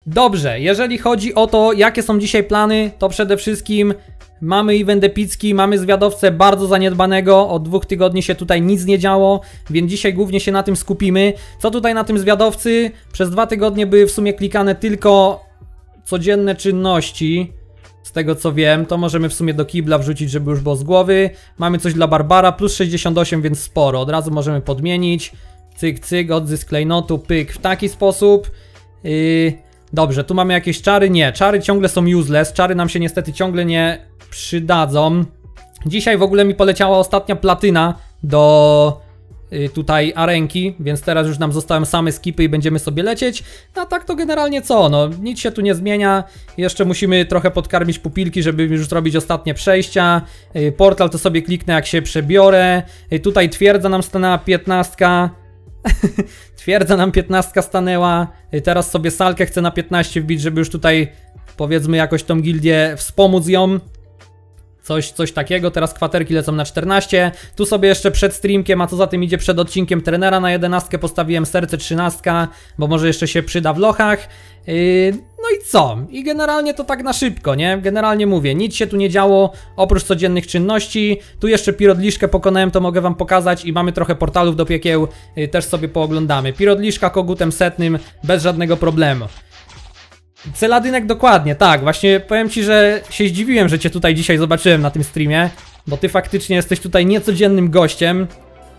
Dobrze, jeżeli chodzi o to, jakie są dzisiaj plany, to przede wszystkim mamy event epicki, mamy zwiadowcę bardzo zaniedbanego, od 2 tygodni się tutaj nic nie działo, więc dzisiaj głównie się na tym skupimy. Co tutaj na tym zwiadowcy? Przez 2 tygodnie były w sumie klikane tylko codzienne czynności. Z tego co wiem, to możemy w sumie do kibla wrzucić, żeby już było z głowy. Mamy coś dla Barbara, plus 68, więc sporo. Od razu możemy podmienić. Cyk, cyk, odzysk klejnotu, pyk, w taki sposób. Dobrze, tu mamy jakieś czary? Nie, czary ciągle są useless. Czary nam się niestety ciągle nie przydadzą. Dzisiaj w ogóle mi poleciała ostatnia platyna do tutaj arenki, więc teraz już nam zostały same skipy i będziemy sobie lecieć. A tak to generalnie co? No nic się tu nie zmienia. Jeszcze musimy trochę podkarmić pupilki, żeby już zrobić ostatnie przejścia. Portal to sobie kliknę, jak się przebiorę. Tutaj twierdza nam stanęła 15. Twierdza nam 15 stanęła. Teraz sobie salkę chcę na 15 wbić, żeby już tutaj powiedzmy jakoś tą gildię wspomóc ją. Coś takiego, teraz kwaterki lecą na 14. Tu sobie jeszcze przed streamkiem, a co za tym idzie przed odcinkiem trenera na 11 postawiłem serce 13, bo może jeszcze się przyda w lochach. No i co? I generalnie to tak na szybko, nie? Generalnie mówię, nic się tu nie działo, oprócz codziennych czynności. Tu jeszcze pirodliszkę pokonałem, to mogę wam pokazać i mamy trochę portalów do piekieł, też sobie pooglądamy. Pirodliszka kogutem setnym, bez żadnego problemu. Celadynek dokładnie, tak, właśnie powiem ci, że się zdziwiłem, że cię tutaj dzisiaj zobaczyłem na tym streamie, bo ty faktycznie jesteś tutaj niecodziennym gościem,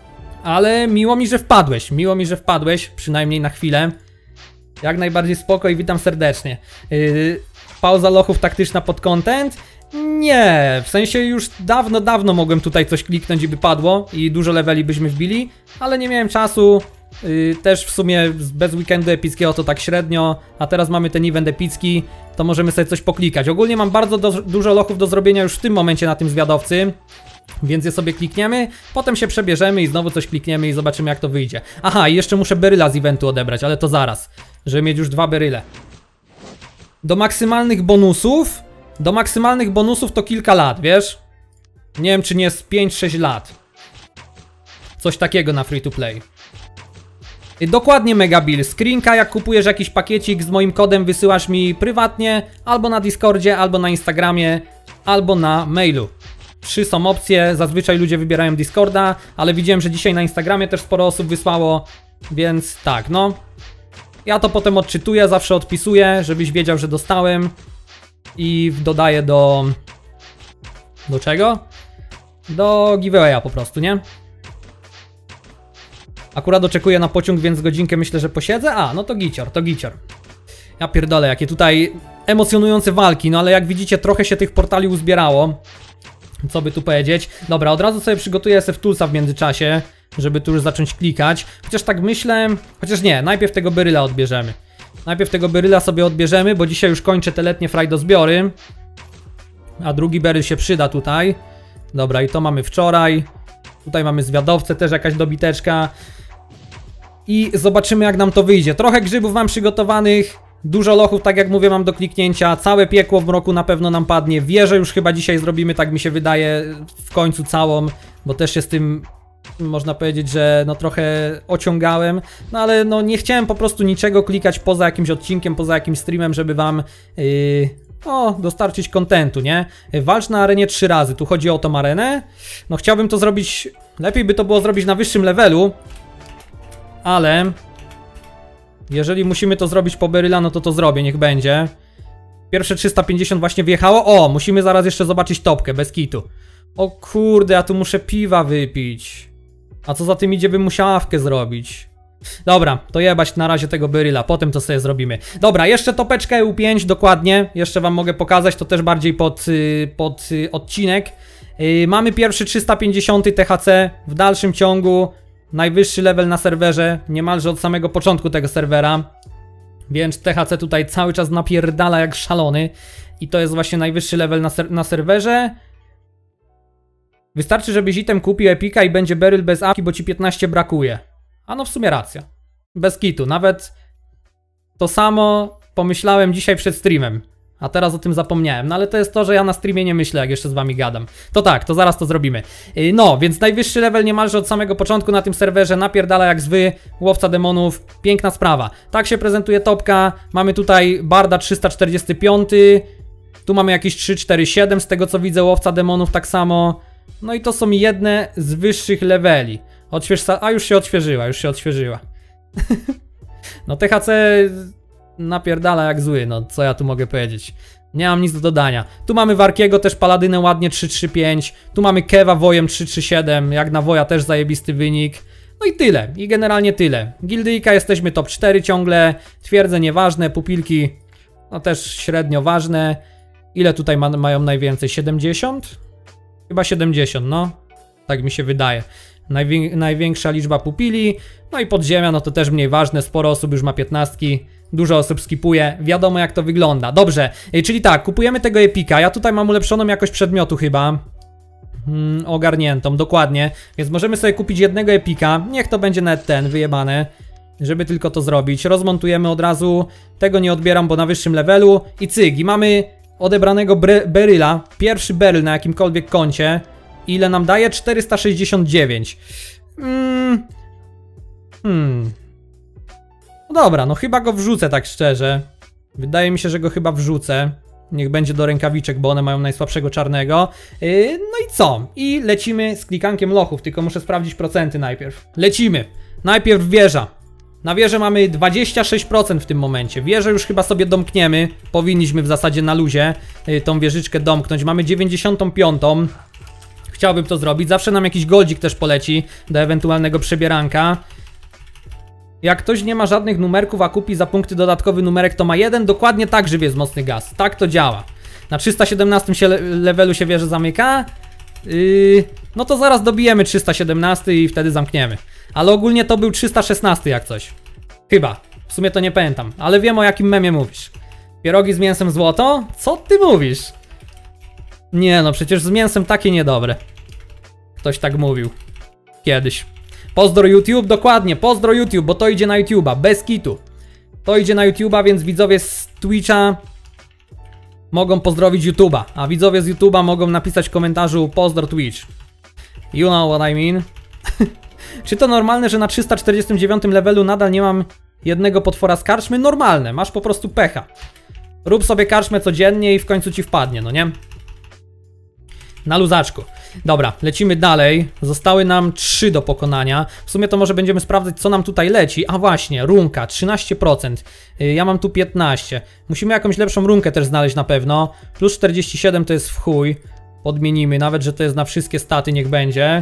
ale miło mi, że wpadłeś, przynajmniej na chwilę. Jak najbardziej spoko i witam serdecznie. Pauza lochów taktyczna pod content? Nie, w sensie już dawno mogłem tutaj coś kliknąć i by padło i dużo leveli byśmy wbili, ale nie miałem czasu. Też w sumie bez weekendu epickiego to tak średnio, a teraz mamy ten event epicki, to możemy sobie coś poklikać. Ogólnie mam bardzo dużo lochów do zrobienia już w tym momencie na tym zwiadowcy, więc je sobie klikniemy, potem się przebierzemy i znowu coś klikniemy i zobaczymy jak to wyjdzie. Aha, i jeszcze muszę beryla z eventu odebrać, ale to zaraz, żeby mieć już 2 beryle. Do maksymalnych bonusów to kilka lat, wiesz? Nie wiem czy nie z 5-6 lat. Coś takiego na free to play. Dokładnie Megabill, screenka jak kupujesz jakiś pakiecik z moim kodem wysyłasz mi prywatnie, albo na Discordzie, albo na Instagramie, albo na mailu. 3 są opcje, zazwyczaj ludzie wybierają Discorda, ale widziałem, że dzisiaj na Instagramie też sporo osób wysłało, więc tak, no. Ja to potem odczytuję, zawsze odpisuję, żebyś wiedział, że dostałem i dodaję do... Do czego? Do giveawaya po prostu, nie? Akurat oczekuję na pociąg, więc godzinkę myślę, że posiedzę. A, no to gicior, to gicior. Ja pierdolę, jakie tutaj emocjonujące walki, no ale jak widzicie trochę się tych portali uzbierało. Co by tu powiedzieć? Dobra, od razu sobie przygotuję Toolsa w międzyczasie, żeby tu już zacząć klikać. Chociaż tak myślę, chociaż nie, najpierw tego beryla odbierzemy. Najpierw tego beryla sobie odbierzemy, bo dzisiaj już kończę te letnie frajdozbiory. A drugi beryl się przyda tutaj. Dobra, i to mamy wczoraj. Tutaj mamy zwiadowcę, też jakaś dobiteczka. I zobaczymy jak nam to wyjdzie. Trochę grzybów mam przygotowanych. Dużo lochów, tak jak mówię, mam do kliknięcia. Całe piekło w mroku na pewno nam padnie. Wieżę już chyba dzisiaj zrobimy, tak mi się wydaje, w końcu całą. Bo też się z tym, można powiedzieć, że no trochę ociągałem. No ale no nie chciałem po prostu niczego klikać poza jakimś odcinkiem, poza jakimś streamem, żeby wam... dostarczyć kontentu, nie? Walcz na arenie 3 razy, tu chodzi o tą arenę. No chciałbym to zrobić, lepiej by to było zrobić na wyższym levelu. Ale jeżeli musimy to zrobić po beryla, no to zrobię, niech będzie. Pierwsze 350 właśnie wjechało. O, musimy zaraz jeszcze zobaczyć topkę, bez kitu. O kurde, ja tu muszę piwa wypić. A co za tym idzie, bym musiał awkę zrobić. Dobra, to jebać na razie tego beryla, potem to sobie zrobimy. Dobra, jeszcze topeczkę EU5 dokładnie, jeszcze wam mogę pokazać, to też bardziej pod odcinek. Mamy pierwszy 350 THC, w dalszym ciągu najwyższy level na serwerze, niemalże od samego początku tego serwera. Więc THC tutaj cały czas napierdala jak szalony i to jest właśnie najwyższy level na serwerze. Wystarczy, żebyś item kupił epika i będzie beryl bez apki, bo ci 15 brakuje. A no w sumie racja. Bez kitu. Nawet to samo pomyślałem dzisiaj przed streamem. A teraz o tym zapomniałem, no ale to jest to, że ja na streamie nie myślę, jak jeszcze z wami gadam. To tak, to zaraz to zrobimy. No, więc najwyższy level niemalże od samego początku na tym serwerze, napierdala jak zły, łowca demonów, piękna sprawa. Tak się prezentuje topka, mamy tutaj Barda 345, tu mamy jakieś 347 z tego co widzę, łowca demonów tak samo. No i to są jedne z wyższych leveli. A już się odświeżyła. No THC napierdala jak zły, no co ja tu mogę powiedzieć. Nie mam nic do dodania. Tu mamy Warkiego też paladynę ładnie 335. Tu mamy Kewa Wojem 337. Jak na Woja też zajebisty wynik. No i tyle. I generalnie tyle. Gildyjka jesteśmy top 4 ciągle. Twierdze nieważne. Pupilki no też średnio ważne. Ile tutaj mają najwięcej? 70? Chyba 70, no. Tak mi się wydaje. Największa liczba pupili. No i podziemia, no to też mniej ważne. Sporo osób już ma 15. Dużo osób skipuje, wiadomo jak to wygląda. Dobrze, czyli tak, kupujemy tego epika. Ja tutaj mam ulepszoną jakość przedmiotu chyba. Ogarniętą, dokładnie. Więc możemy sobie kupić jednego epika. Niech to będzie nawet ten, wyjebane. Żeby tylko to zrobić. Rozmontujemy od razu. Tego nie odbieram, bo na wyższym levelu. I cyk, i mamy odebranego beryla. Pierwszy beryl na jakimkolwiek koncie. Ile nam daje? 469. No dobra, no chyba go wrzucę tak szczerze. Wydaje mi się, że go chyba wrzucę. Niech będzie do rękawiczek, bo one mają najsłabszego czarnego. No i co? I lecimy z klikankiem lochów, tylko muszę sprawdzić procenty najpierw. Lecimy. Najpierw wieża. Na wieżę mamy 26% w tym momencie. Wieżę już chyba sobie domkniemy. Powinniśmy w zasadzie na luzie tą wieżyczkę domknąć. Mamy 95. Chciałbym to zrobić. Zawsze nam jakiś goldzik też poleci do ewentualnego przebieranka. Jak ktoś nie ma żadnych numerków, a kupi za punkty dodatkowy numerek, to ma jeden. Dokładnie tak żywie jest mocny gaz. Tak to działa. Na 317 levelu się wieża zamyka. No to zaraz dobijemy 317 i wtedy zamkniemy. Ale ogólnie to był 316 jak coś. Chyba. W sumie to nie pamiętam. Ale wiem o jakim memie mówisz. Pierogi z mięsem złoto? Co ty mówisz? Nie no, przecież z mięsem takie niedobre. Ktoś tak mówił. Kiedyś. Pozdro YouTube, dokładnie, pozdro YouTube, bo to idzie na YouTube'a, bez kitu. To idzie na YouTube'a, więc widzowie z Twitcha mogą pozdrowić YouTube'a, a widzowie z YouTube'a mogą napisać w komentarzu pozdro Twitch. You know what I mean? Czy to normalne, że na 349 levelu nadal nie mam jednego potwora z karczmy? Normalne, masz po prostu pecha. Rób sobie karczmę codziennie i w końcu ci wpadnie, no nie? Na luzaczku. Dobra, lecimy dalej. Zostały nam 3 do pokonania. W sumie to może będziemy sprawdzać, co nam tutaj leci. A właśnie, runka, 13%. Ja mam tu 15%. Musimy jakąś lepszą runkę też znaleźć na pewno. Plus 47 to jest w chuj. Podmienimy, nawet że to jest na wszystkie staty, niech będzie.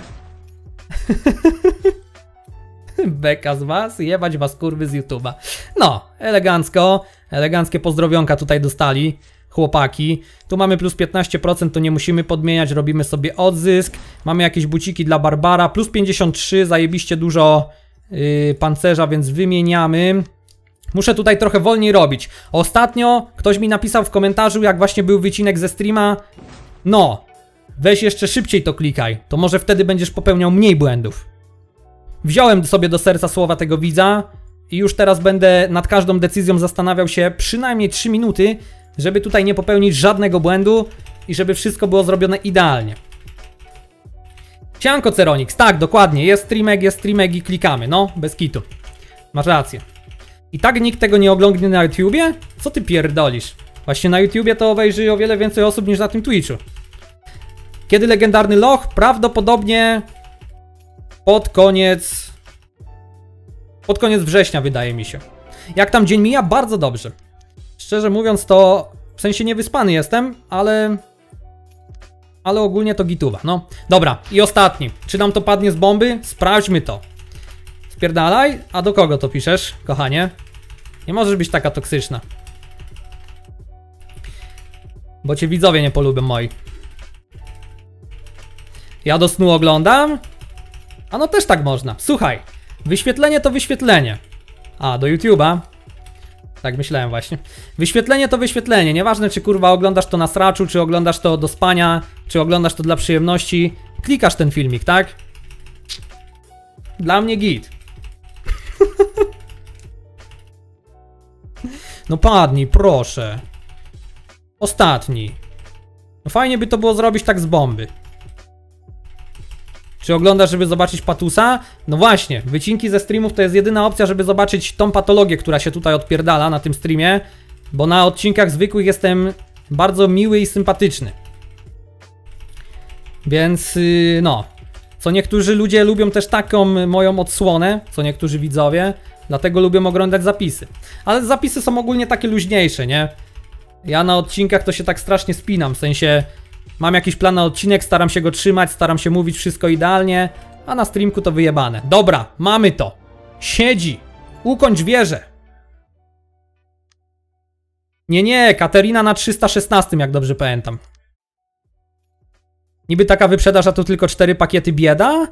Beka z was, jebać was kurwy z YouTube'a. No, elegancko. Eleganckie pozdrowionka tutaj dostali chłopaki. Tu mamy plus 15%, to nie musimy podmieniać, robimy sobie odzysk. Mamy jakieś buciki dla Barbara, plus 53, zajebiście dużo pancerza, więc wymieniamy. Muszę tutaj trochę wolniej robić. Ostatnio ktoś mi napisał w komentarzu, jak właśnie był wycinek ze streama. No, weź jeszcze szybciej to klikaj, to może wtedy będziesz popełniał mniej błędów. Wziąłem sobie do serca słowa tego widza i już teraz będę nad każdą decyzją zastanawiał się przynajmniej 3 minuty, żeby tutaj nie popełnić żadnego błędu i żeby wszystko było zrobione idealnie. Sianko Ceronix, tak, dokładnie, jest streamek i klikamy, no, bez kitu. Masz rację. I tak nikt tego nie oglądnie na YouTubie? Co ty pierdolisz? Właśnie na YouTubie to obejrzy o wiele więcej osób niż na tym Twitchu. Kiedy legendarny loch? Prawdopodobnie pod koniec września, wydaje mi się. Jak tam dzień mija? Bardzo dobrze. Szczerze mówiąc to, w sensie niewyspany jestem, ale ogólnie to gituwa, no. Dobra, i ostatni. Czy nam to padnie z bomby? Sprawdźmy to. Spierdalaj? A do kogo to piszesz, kochanie? Nie możesz być taka toksyczna. Bo cię widzowie nie polubią moi. Ja do snu oglądam? A no też tak można. Słuchaj, wyświetlenie to wyświetlenie. A, do YouTube'a. Tak myślałem właśnie. Wyświetlenie to wyświetlenie. Nieważne czy kurwa oglądasz to na sraczu, czy oglądasz to do spania, czy oglądasz to dla przyjemności. Klikasz ten filmik, tak? Dla mnie git. No padnij, proszę. Ostatni. No fajnie by to było zrobić tak z bomby. Czy oglądasz, żeby zobaczyć patusa? No właśnie, wycinki ze streamów to jest jedyna opcja, żeby zobaczyć tą patologię, która się tutaj odpierdala na tym streamie. Bo na odcinkach zwykłych jestem bardzo miły i sympatyczny. Więc no. Co niektórzy ludzie lubią też taką moją odsłonę, co niektórzy widzowie. Dlatego lubią oglądać zapisy. Ale zapisy są ogólnie takie luźniejsze, nie? Ja na odcinkach to się tak strasznie spinam, w sensie mam jakiś plan na odcinek, staram się go trzymać, staram się mówić wszystko idealnie, a na streamku to wyjebane. Dobra, mamy to. Siedzi. Ukończ wieżę. Nie, Katerina na 316, jak dobrze pamiętam. Niby taka wyprzedaż, a to tylko 4 pakiety bieda?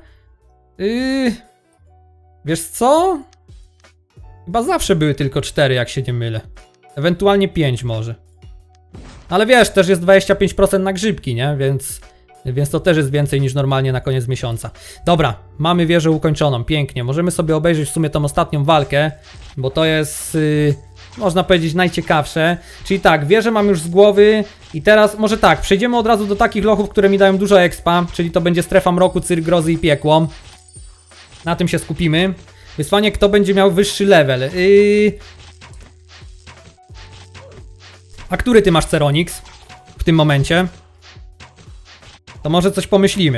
Wiesz co? Chyba zawsze były tylko 4, jak się nie mylę. Ewentualnie 5 może. Ale wiesz, też jest 25% na grzybki, nie? Więc to też jest więcej niż normalnie na koniec miesiąca. Dobra, mamy wieżę ukończoną, pięknie. Możemy sobie obejrzeć w sumie tą ostatnią walkę, bo to jest, można powiedzieć, najciekawsze. Czyli tak, wieżę mam już z głowy i teraz, może tak, przejdziemy od razu do takich lochów, które mi dają dużo expa, czyli to będzie strefa mroku, cyrk grozy i piekło. Na tym się skupimy. Wysłanie, kto będzie miał wyższy level. A który ty masz Ceronix w tym momencie? To może coś pomyślimy.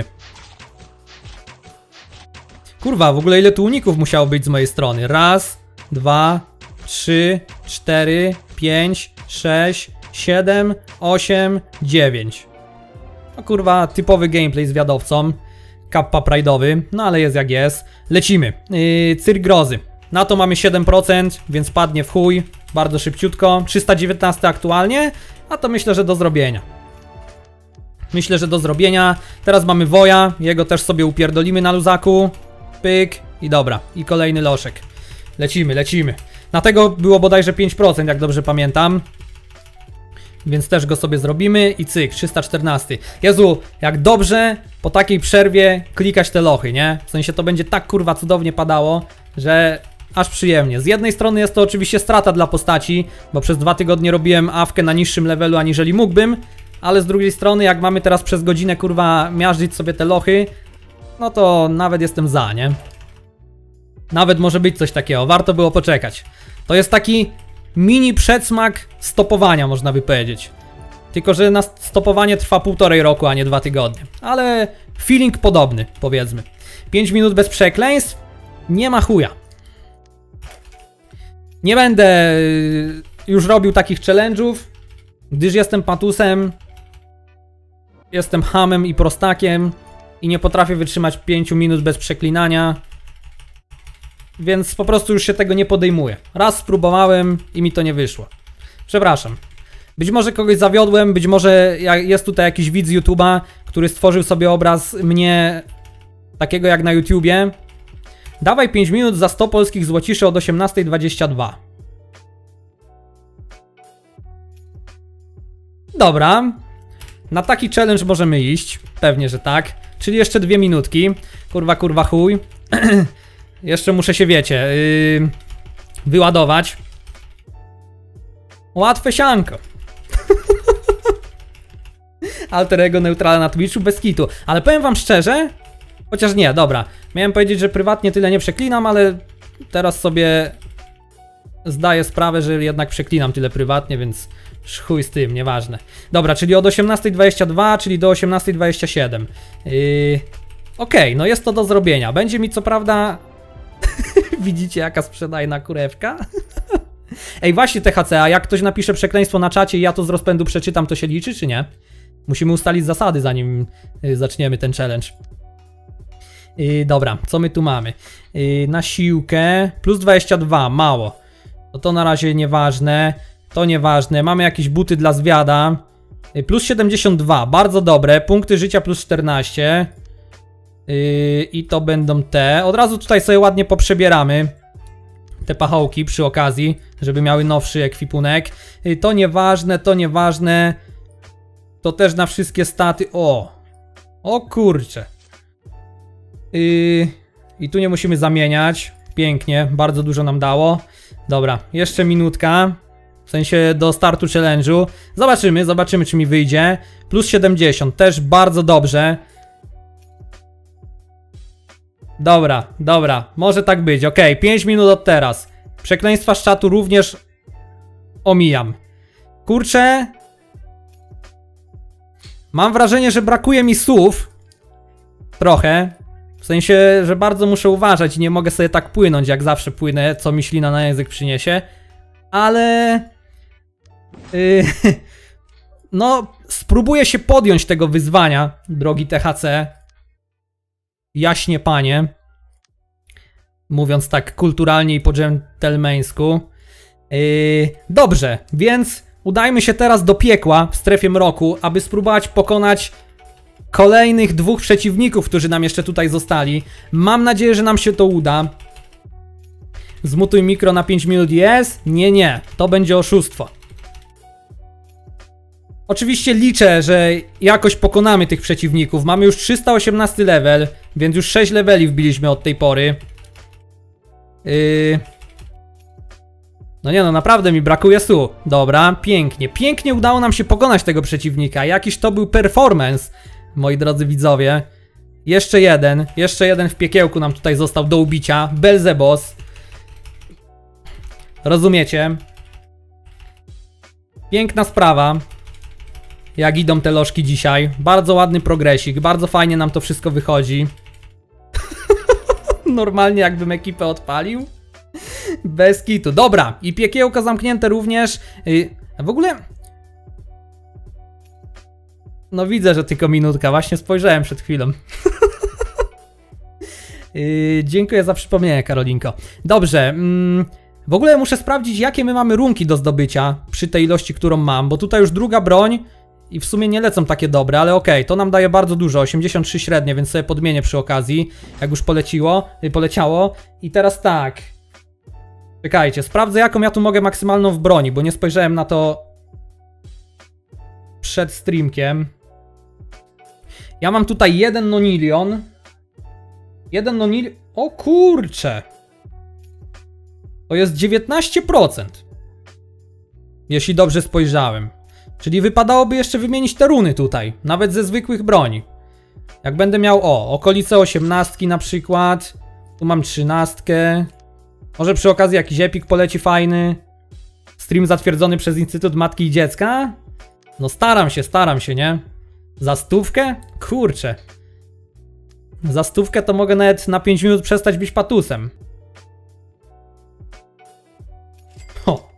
Kurwa, w ogóle ile tu uników musiało być z mojej strony? Raz, 2, 3, 4, 5, 6, 7, 8, 9. No kurwa, typowy gameplay z wiadowcą. Kappa pride'owy, no ale jest jak jest. Lecimy. Cyrk grozy. Na to mamy 7%, więc padnie w chuj. Bardzo szybciutko. 319 aktualnie, a to myślę, że do zrobienia. Myślę, że do zrobienia. Teraz mamy woja, jego też sobie upierdolimy na luzaku. Pyk i dobra. I kolejny loszek. Lecimy. Na tego było bodajże 5%, jak dobrze pamiętam. Więc też go sobie zrobimy i cyk, 314. Jezu, jak dobrze po takiej przerwie klikać te lochy, nie? W sensie to będzie tak kurwa cudownie padało, że aż przyjemnie. Z jednej strony jest to oczywiście strata dla postaci, bo przez 2 tygodnie robiłem awkę na niższym levelu aniżeli mógłbym, ale z drugiej strony jak mamy teraz przez godzinę kurwa miażdżyć sobie te lochy, no to nawet jestem za, nie? Nawet może być coś takiego, warto było poczekać. To jest taki mini przedsmak stopowania, można by powiedzieć. Tylko że na stopowanie trwa 1,5 roku, a nie 2 tygodnie. Ale feeling podobny, powiedzmy. 5 minut bez przekleństw, nie ma chuja. Nie będę już robił takich challenge'ów, gdyż jestem patusem, jestem hamem i prostakiem i nie potrafię wytrzymać 5 minut bez przeklinania, więc po prostu już się tego nie podejmuję. Raz spróbowałem i mi to nie wyszło. Przepraszam. Być może kogoś zawiodłem, być może jest tutaj jakiś widz z YouTube'a, który stworzył sobie obraz mnie takiego jak na YouTubie. Dawaj 5 minut za 100 polskich złociszy od 18:22. Dobra. Na taki challenge możemy iść. Pewnie, że tak. Czyli jeszcze 2 minutki. Kurwa chuj. Jeszcze muszę się, wiecie, wyładować. Łatwe sianko. Alter ego neutrala na Twitchu bez kitu. Ale powiem wam szczerze, chociaż nie, dobra. Miałem powiedzieć, że prywatnie tyle nie przeklinam, ale teraz sobie zdaję sprawę, że jednak przeklinam tyle prywatnie, więc chuj z tym, nieważne. Dobra, czyli od 18:22, czyli do 18:27. Okej, no jest to do zrobienia. Będzie mi co prawda... Widzicie jaka sprzedajna kurewka? Ej, właśnie THC, a jak ktoś napisze przekleństwo na czacie i ja to z rozpędu przeczytam, to się liczy, czy nie? Musimy ustalić zasady, zanim zaczniemy ten challenge. Dobra, co my tu mamy? Na siłkę plus 22, mało. No to na razie nieważne. To nieważne. Mamy jakieś buty dla zwiada. Plus 72, bardzo dobre. Punkty życia plus 14. I to będą te. Od razu tutaj sobie ładnie poprzebieramy te pachołki przy okazji, żeby miały nowszy ekwipunek. To nieważne, to nieważne. To też na wszystkie staty. O kurczę. I tu nie musimy zamieniać. Pięknie, bardzo dużo nam dało. Dobra, jeszcze minutka. W sensie do startu challenge'u. Zobaczymy czy mi wyjdzie. Plus 70, też bardzo dobrze. Dobra, może tak być, ok, 5 minut od teraz. Przekleństwa z czatu również omijam. Kurczę. Mam wrażenie, że brakuje mi słów. Trochę. W sensie, że bardzo muszę uważać i nie mogę sobie tak płynąć, jak zawsze płynę, co mi ślina na język przyniesie. Ale... no, spróbuję się podjąć tego wyzwania, drogi THC. Jaśnie panie. Mówiąc tak kulturalnie i po dżentelmeńsku. Dobrze, więc udajmy się teraz do piekła w strefie mroku, aby spróbować pokonać kolejnych 2 przeciwników, którzy nam jeszcze tutaj zostali. Mam nadzieję, że nam się to uda. Zmutuj mikro na 5 minut jest? Nie, to będzie oszustwo. Oczywiście liczę, że jakoś pokonamy tych przeciwników. Mamy już 318 level, więc już 6 leveli wbiliśmy od tej pory. No nie no, naprawdę mi brakuje słów. Dobra, pięknie udało nam się pokonać tego przeciwnika. Jakiś to był performance, moi drodzy widzowie. Jeszcze jeden w piekiełku nam tutaj został do ubicia. Belzebos. Rozumiecie? Piękna sprawa. Jak idą te lożki dzisiaj. Bardzo ładny progresik, bardzo fajnie nam to wszystko wychodzi. Normalnie jakbym ekipę odpalił. Bez kitu. Dobra, i piekiełko zamknięte również. W ogóle... No widzę, że tylko minutka, właśnie spojrzałem przed chwilą. Dziękuję za przypomnienie, Karolinko. Dobrze, w ogóle muszę sprawdzić, jakie my mamy runki do zdobycia przy tej ilości, którą mam, bo tutaj już druga broń i w sumie nie lecą takie dobre, ale okej, to nam daje bardzo dużo, 83 średnie, więc sobie podmienię przy okazji, jak już poleciało. I teraz tak, czekajcie, sprawdzę, jaką ja tu mogę maksymalną w broni, bo nie spojrzałem na to przed streamkiem. Ja mam tutaj jeden nonilion. O kurcze! To jest 19%. Jeśli dobrze spojrzałem. Czyli wypadałoby jeszcze wymienić te runy tutaj. Nawet ze zwykłych broni. Jak będę miał, okolice 18 na przykład. Tu mam 13. Może przy okazji jakiś epik poleci fajny. Stream zatwierdzony przez Instytut Matki i Dziecka. No staram się, nie? Za 100? Kurczę. Za 100 to mogę nawet na 5 minut przestać być patusem. O.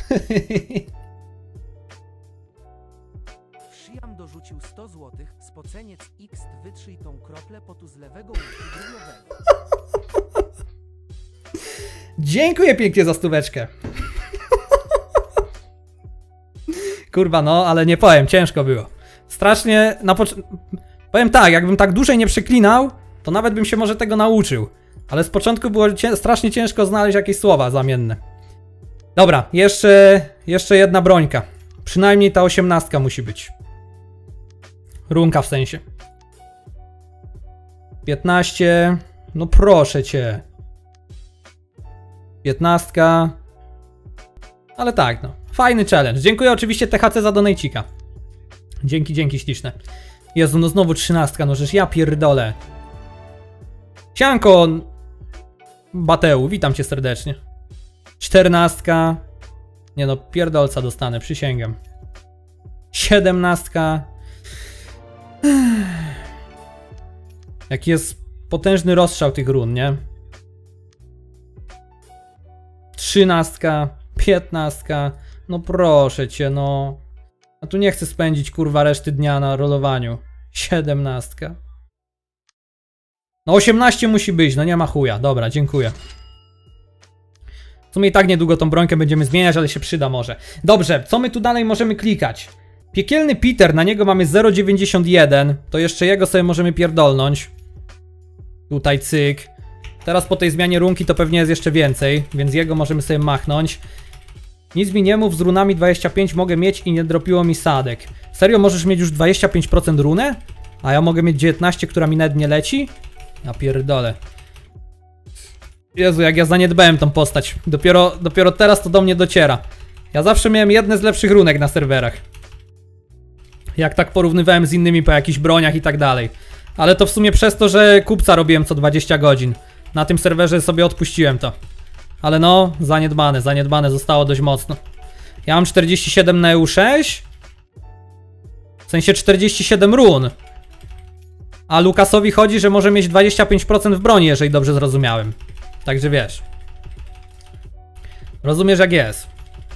Shiam dorzucił 100 zł, spoceniec X, wytrzyj tą kroplę potu z lewego łuku grillowego. Dziękuję pięknie za stóweczkę. Kurwa no, ale nie powiem, ciężko było. Strasznie, powiem tak, jakbym tak dłużej nie przeklinał, to nawet bym się może tego nauczył. Ale z początku było strasznie ciężko znaleźć jakieś słowa zamienne. Dobra, jeszcze jedna brońka. Przynajmniej ta 18 musi być. Runka w sensie. 15. No proszę cię. 15. Ale tak, no. Fajny challenge. Dziękuję oczywiście THC za donejcika. Dzięki śliczne. Jezu, no znowu 13, no żeż ja pierdolę. Sianko Bateu, witam cię serdecznie. 14. Nie no, pierdolca dostanę, przysięgam. 17. Jaki jest potężny rozstrzał tych run, nie? 13. 15. No proszę cię, no. A tu nie chcę spędzić kurwa reszty dnia na rolowaniu. 17. No 18 musi być, no nie ma chuja. Dobra, dziękuję. W sumie i tak niedługo tą brońkę będziemy zmieniać, ale się przyda może. Dobrze, co my tu dalej możemy klikać? Piekielny Peter, na niego mamy 0,91. To jeszcze jego sobie możemy pierdolnąć. Tutaj cyk. Teraz po tej zmianie runki to pewnie jest jeszcze więcej, więc jego możemy sobie machnąć. Nic mi nie mów, z runami 25 mogę mieć i nie dropiło mi sadek. Serio, możesz mieć już 25% runę? A ja mogę mieć 19, która mi nawet nie leci? Ja pierdolę. Jezu, jak ja zaniedbałem tą postać. Dopiero teraz to do mnie dociera. Ja zawsze miałem jedne z lepszych runek na serwerach. Jak tak porównywałem z innymi po jakichś broniach i tak dalej. Ale to w sumie przez to, że kupca robiłem co 20 godzin. Na tym serwerze sobie odpuściłem to. Ale no, zaniedbane zostało dość mocno. Ja mam 47 na EU6. W sensie 47 run. A Lukasowi chodzi, że może mieć 25% w broni, jeżeli dobrze zrozumiałem. Także wiesz. Rozumiesz jak jest.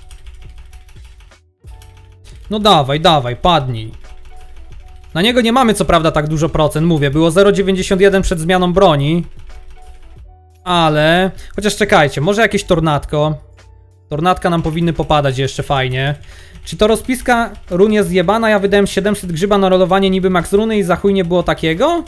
No dawaj, padnij. Na niego nie mamy co prawda tak dużo procent, mówię, było 0,91 przed zmianą broni. Ale... Chociaż czekajcie, może jakieś tornadko. Tornadka nam powinny popadać jeszcze fajnie. Czy to rozpiska run jest zjebana? Ja wydałem 700 grzyba na rolowanie niby max runy i za chuj nie było takiego?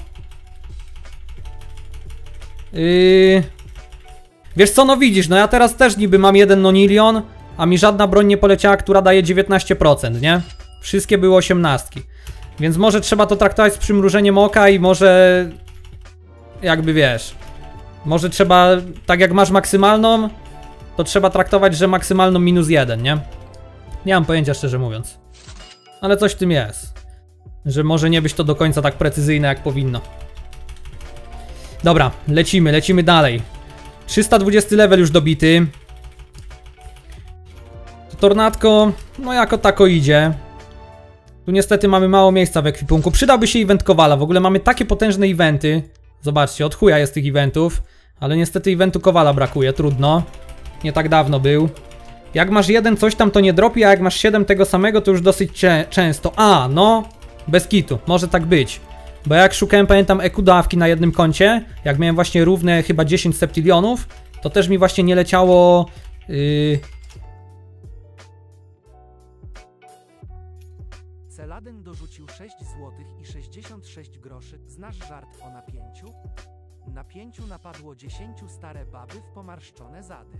Wiesz co, no widzisz, no ja teraz też niby mam jeden nonilion, a mi żadna broń nie poleciała, która daje 19%, nie? Wszystkie były 18. Więc może trzeba to traktować z przymrużeniem oka i może... Jakby wiesz... Może trzeba, tak jak masz maksymalną, to trzeba traktować, że maksymalną -1, nie? Nie mam pojęcia, szczerze mówiąc. Ale coś w tym jest. Że może nie być to do końca tak precyzyjne, jak powinno. Dobra, lecimy dalej. 320 level już dobity. To tornadko, no jako tako idzie. Tu niestety mamy mało miejsca w ekwipunku. Przydałby się event Kowala. W ogóle mamy takie potężne eventy. Zobaczcie, od chuja jest tych eventów. Ale niestety eventu Kowala brakuje, trudno. Nie tak dawno był. Jak masz jeden coś tam to nie dropi, a jak masz 7 tego samego to już dosyć często. A, no, bez kitu, może tak być. Bo jak szukałem, pamiętam, EQ dawki na jednym koncie, jak miałem właśnie równe chyba 10 septilionów, to też mi właśnie nie leciało... Celadyn dorzucił 6 zł i 66 groszy. Znasz żart o napięciu? Na 5 napadło 10 stare baby w pomarszczone zady.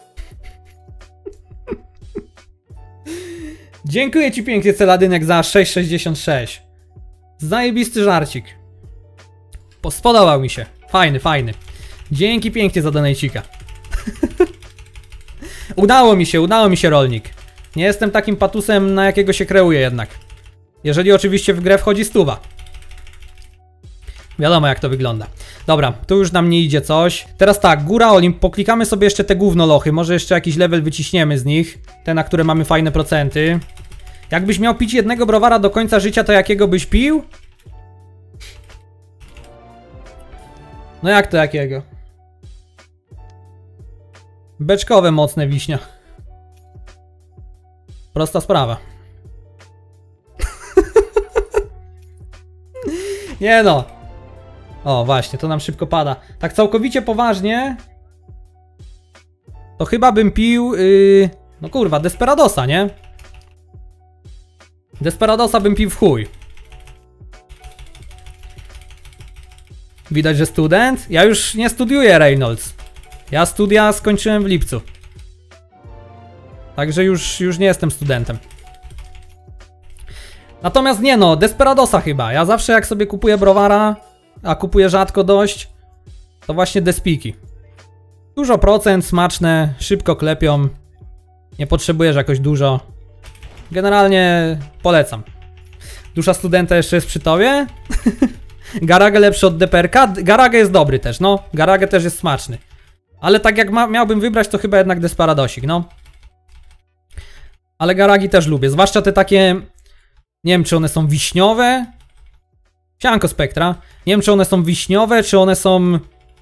Dziękuję ci pięknie, Celadynek, za 6,66. Zajebisty żarcik. Spodobał mi się. Fajny. Dzięki pięknie za donajcika. Udało mi się, rolnik. Nie jestem takim patusem, na jakiego się kreuje jednak. Jeżeli oczywiście w grę wchodzi 100. Wiadomo jak to wygląda. Dobra, tu już nam nie idzie coś. Teraz tak, Góra Olimp, poklikamy sobie jeszcze te gównolochy. Może jeszcze jakiś level wyciśniemy z nich. Te, na które mamy fajne procenty. Jakbyś miał pić jednego browara do końca życia, to jakiego byś pił? No jak to jakiego? Beczkowe mocne wiśnia. Prosta sprawa. Nie no. O właśnie, to nam szybko pada. Tak całkowicie poważnie, to chyba bym pił no kurwa, Desperadosa, nie? Desperadosa bym pił w chuj. Widać, że student? Ja już nie studiuję, Reynolds. Ja studia skończyłem w lipcu. Także już nie jestem studentem. Natomiast nie no, Desperadosa chyba. Ja zawsze jak sobie kupuję browara, a kupuję rzadko dość, to właśnie Despiki. Dużo procent, smaczne, szybko klepią. Nie potrzebujesz jakoś dużo. Generalnie polecam. Dusza studenta jeszcze jest przy tobie? Garage lepszy od DPRK? Garage jest dobry też, no. Garage też jest smaczny. Ale tak jak miałbym wybrać, to chyba jednak Desperadosik, no. Ale Garagi też lubię, zwłaszcza te takie... Nie wiem, czy one są wiśniowe. Sianko Spektra. Nie wiem, czy one są wiśniowe, czy one są...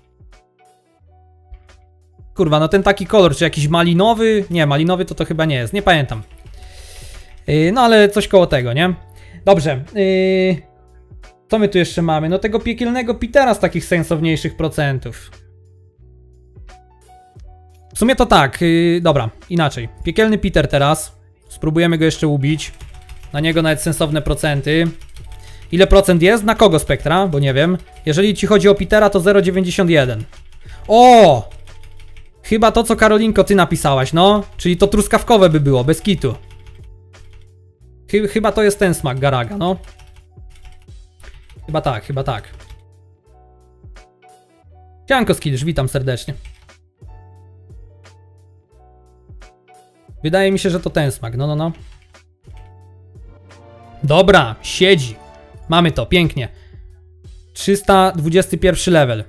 Kurwa, no ten taki kolor, czy jakiś malinowy? Nie, malinowy to chyba nie jest, nie pamiętam. No ale coś koło tego, nie? Dobrze. Co my tu jeszcze mamy? No tego piekielnego Petera z takich sensowniejszych procentów. W sumie to tak, dobra, inaczej. Piekielny Peter teraz. Spróbujemy go jeszcze ubić. Na niego nawet sensowne procenty. Ile procent jest? Na kogo Spektra? Bo nie wiem. Jeżeli ci chodzi o Petera, to 0,91. O! Chyba to, co Karolinko ty napisałaś, no. Czyli to truskawkowe by było, bez kitu. Chyba to jest ten smak Garaga, no. Chyba tak. Sianko Skills, witam serdecznie. Wydaje mi się, że to ten smak. No. Dobra, siedzi. Mamy to, pięknie. 321 level.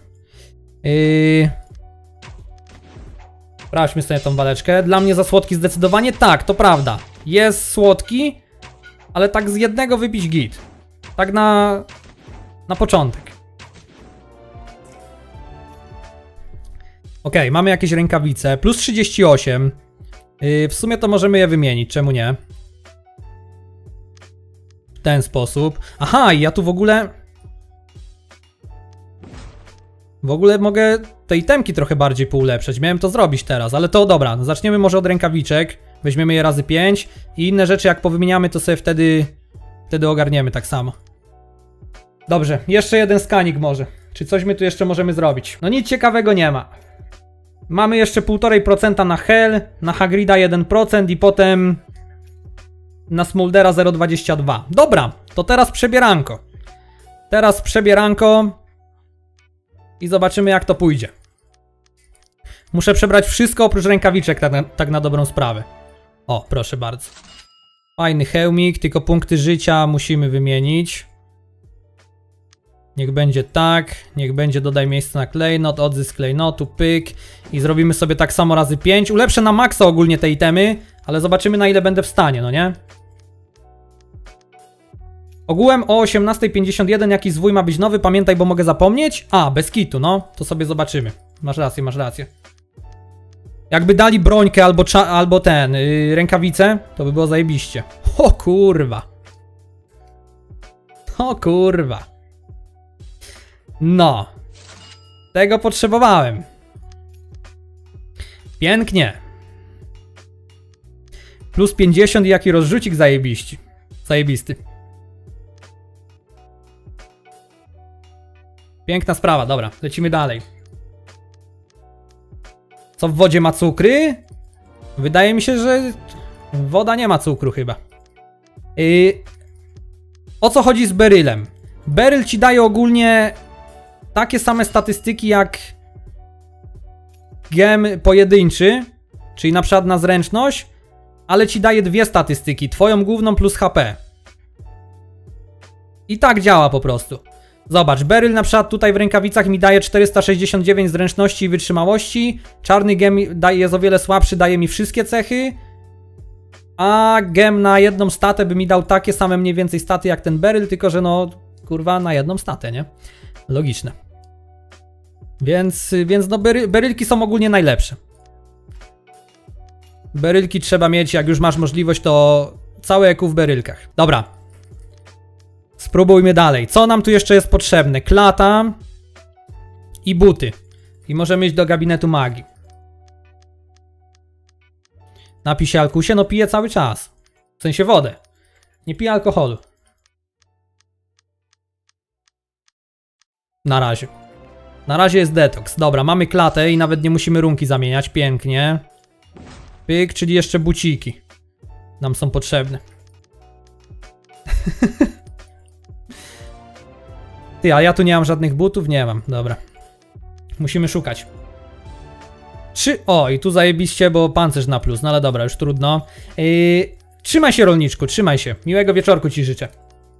Sprawdźmy sobie tą waleczkę. Dla mnie za słodki zdecydowanie tak, to prawda. Jest słodki, ale tak z jednego wypić git. Tak na początek. Ok, mamy jakieś rękawice. Plus 38. W sumie to możemy je wymienić, czemu nie? W ten sposób. Aha, i ja tu w ogóle mogę te itemki trochę bardziej poulepszać. Miałem to zrobić teraz, ale to dobra. Zaczniemy może od rękawiczek. Weźmiemy je razy 5 i inne rzeczy jak powymieniamy, to sobie wtedy ogarniemy tak samo. Dobrze, jeszcze jeden skanik może. Czy coś my tu jeszcze możemy zrobić? No nic ciekawego nie ma. Mamy jeszcze 1,5% na Hel, na Hagrida 1% i potem na Smuldera 0,22. Dobra, to teraz przebieranko. I zobaczymy jak to pójdzie. Muszę przebrać wszystko oprócz rękawiczek, tak na dobrą sprawę. O, proszę bardzo. Fajny hełmik, tylko punkty życia musimy wymienić. Niech będzie tak, niech będzie dodaj miejsce na klejnot, odzysk klejnotu, pyk. I zrobimy sobie tak samo razy 5. Ulepszę na maksa ogólnie te itemy, ale zobaczymy na ile będę w stanie, no nie? Ogółem o 18:51 jakiś zwój ma być nowy, pamiętaj, bo mogę zapomnieć. A, bez kitu, no, to sobie zobaczymy. Masz rację. Jakby dali brońkę albo rękawice, to by było zajebiście. O kurwa. No. Tego potrzebowałem. Pięknie. Plus 50 i jaki rozrzucik zajebisty. Piękna sprawa, dobra, lecimy dalej. Co w wodzie ma cukry? Wydaje mi się, że woda nie ma cukru chyba. O co chodzi z berylem? Beryl ci daje ogólnie takie same statystyki jak gem pojedynczy, czyli na przykład na zręczność, ale ci daje dwie statystyki, twoją główną plus HP. I tak działa po prostu. Zobacz, beryl na przykład tutaj w rękawicach mi daje 469 zręczności i wytrzymałości, czarny gem jest o wiele słabszy, daje mi wszystkie cechy, a gem na jedną statę by mi dał takie same mniej więcej staty jak ten beryl, tylko że no kurwa na jedną statę, nie? Logiczne. Więc no berylki są ogólnie najlepsze. Berylki trzeba mieć, jak już masz możliwość, to całe EQ w berylkach. Dobra. Spróbujmy dalej. Co nam tu jeszcze jest potrzebne? Klata i buty. I możemy iść do gabinetu magii. Napij się, Alkusie? No piję cały czas. W sensie wodę. Nie piję alkoholu. Na razie. Na razie jest detoks. Dobra, mamy klatę i nawet nie musimy runki zamieniać. Pięknie. Pyk, czyli jeszcze buciki nam są potrzebne. Ty, a ja tu nie mam żadnych butów? Nie mam, dobra. Musimy szukać. O, i tu zajebiście, bo pancerz na plus. No ale dobra, już trudno. Trzymaj się, rolniczku, trzymaj się. Miłego wieczorku ci życzę.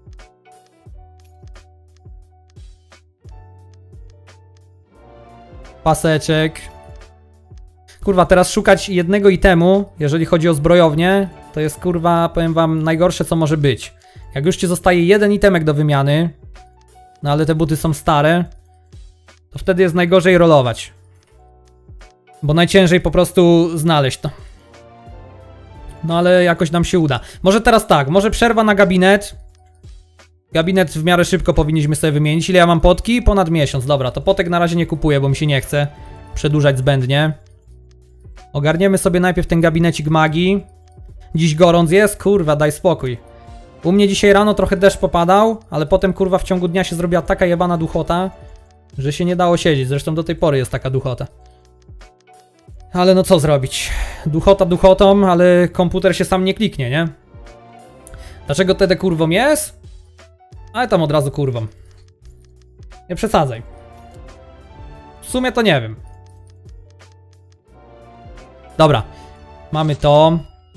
Paseczek. Kurwa, teraz szukać jednego itemu, jeżeli chodzi o zbrojownię, to jest kurwa, powiem wam, najgorsze co może być. Jak już ci zostaje jeden itemek do wymiany, no ale te buty są stare, to wtedy jest najgorzej rolować. Bo najciężej po prostu znaleźć to. No ale jakoś nam się uda. Może teraz tak, może przerwa na gabinet. Gabinet w miarę szybko powinniśmy sobie wymienić. Ile ja mam potki? Ponad miesiąc. Dobra, to potek na razie nie kupuję, bo mi się nie chce przedłużać zbędnie. Ogarniemy sobie najpierw ten gabinecik magii. Dziś gorąc jest? Kurwa, daj spokój. U mnie dzisiaj rano trochę deszcz popadał, ale potem kurwa w ciągu dnia się zrobiła taka jebana duchota, że się nie dało siedzieć. Zresztą do tej pory jest taka duchota. Ale no co zrobić? Duchota duchotą, ale komputer się sam nie kliknie, nie? Dlaczego wtedy kurwą jest? Ale tam od razu kurwą. Nie przesadzaj. W sumie to nie wiem. Dobra. Mamy to.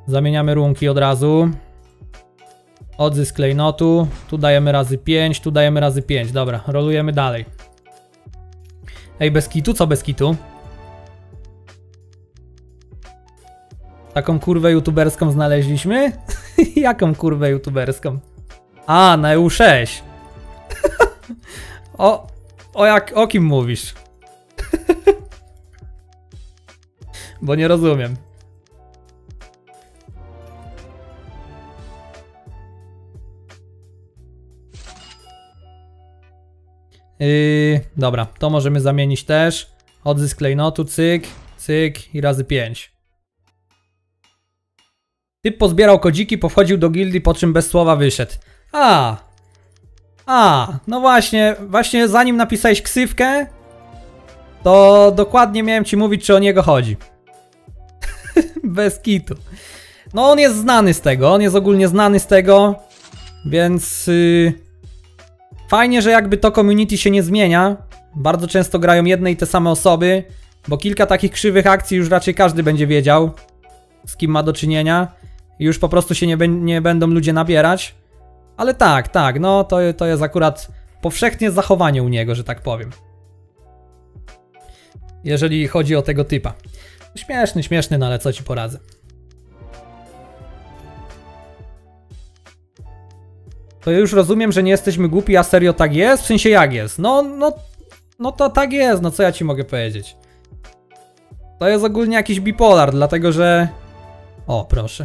Zamieniamy runki od razu. Odzysk klejnotu. Tu dajemy razy 5, tu dajemy razy 5. Dobra, rolujemy dalej. Ej, bez kitu? Co bez kitu? Taką kurwę youtuberską znaleźliśmy? Jaką kurwę youtuberską? A, na EU6. O kim mówisz? Bo nie rozumiem. Dobra, to możemy zamienić też. Odzysk klejnotu, cyk, cyk i razy 5. Typ pozbierał kodziki, powchodził do gildii, po czym bez słowa wyszedł. No właśnie zanim napisałeś ksywkę, to dokładnie miałem ci mówić, czy o niego chodzi. Bez kitu. No on jest znany z tego, on jest ogólnie znany z tego, więc fajnie, że jakby to community się nie zmienia. Bardzo często grają jedne i te same osoby, bo kilka takich krzywych akcji już raczej każdy będzie wiedział, z kim ma do czynienia. I już po prostu się nie będą ludzie nabierać. Ale tak, no to jest akurat powszechnie zachowanie u niego, że tak powiem. Jeżeli chodzi o tego typa. Śmieszny, no ale co ci poradzę. To już rozumiem, że nie jesteśmy głupi, a serio tak jest? W sensie jak jest? No to tak jest, no co ja ci mogę powiedzieć? To jest ogólnie jakiś bipolar, dlatego że... O, proszę.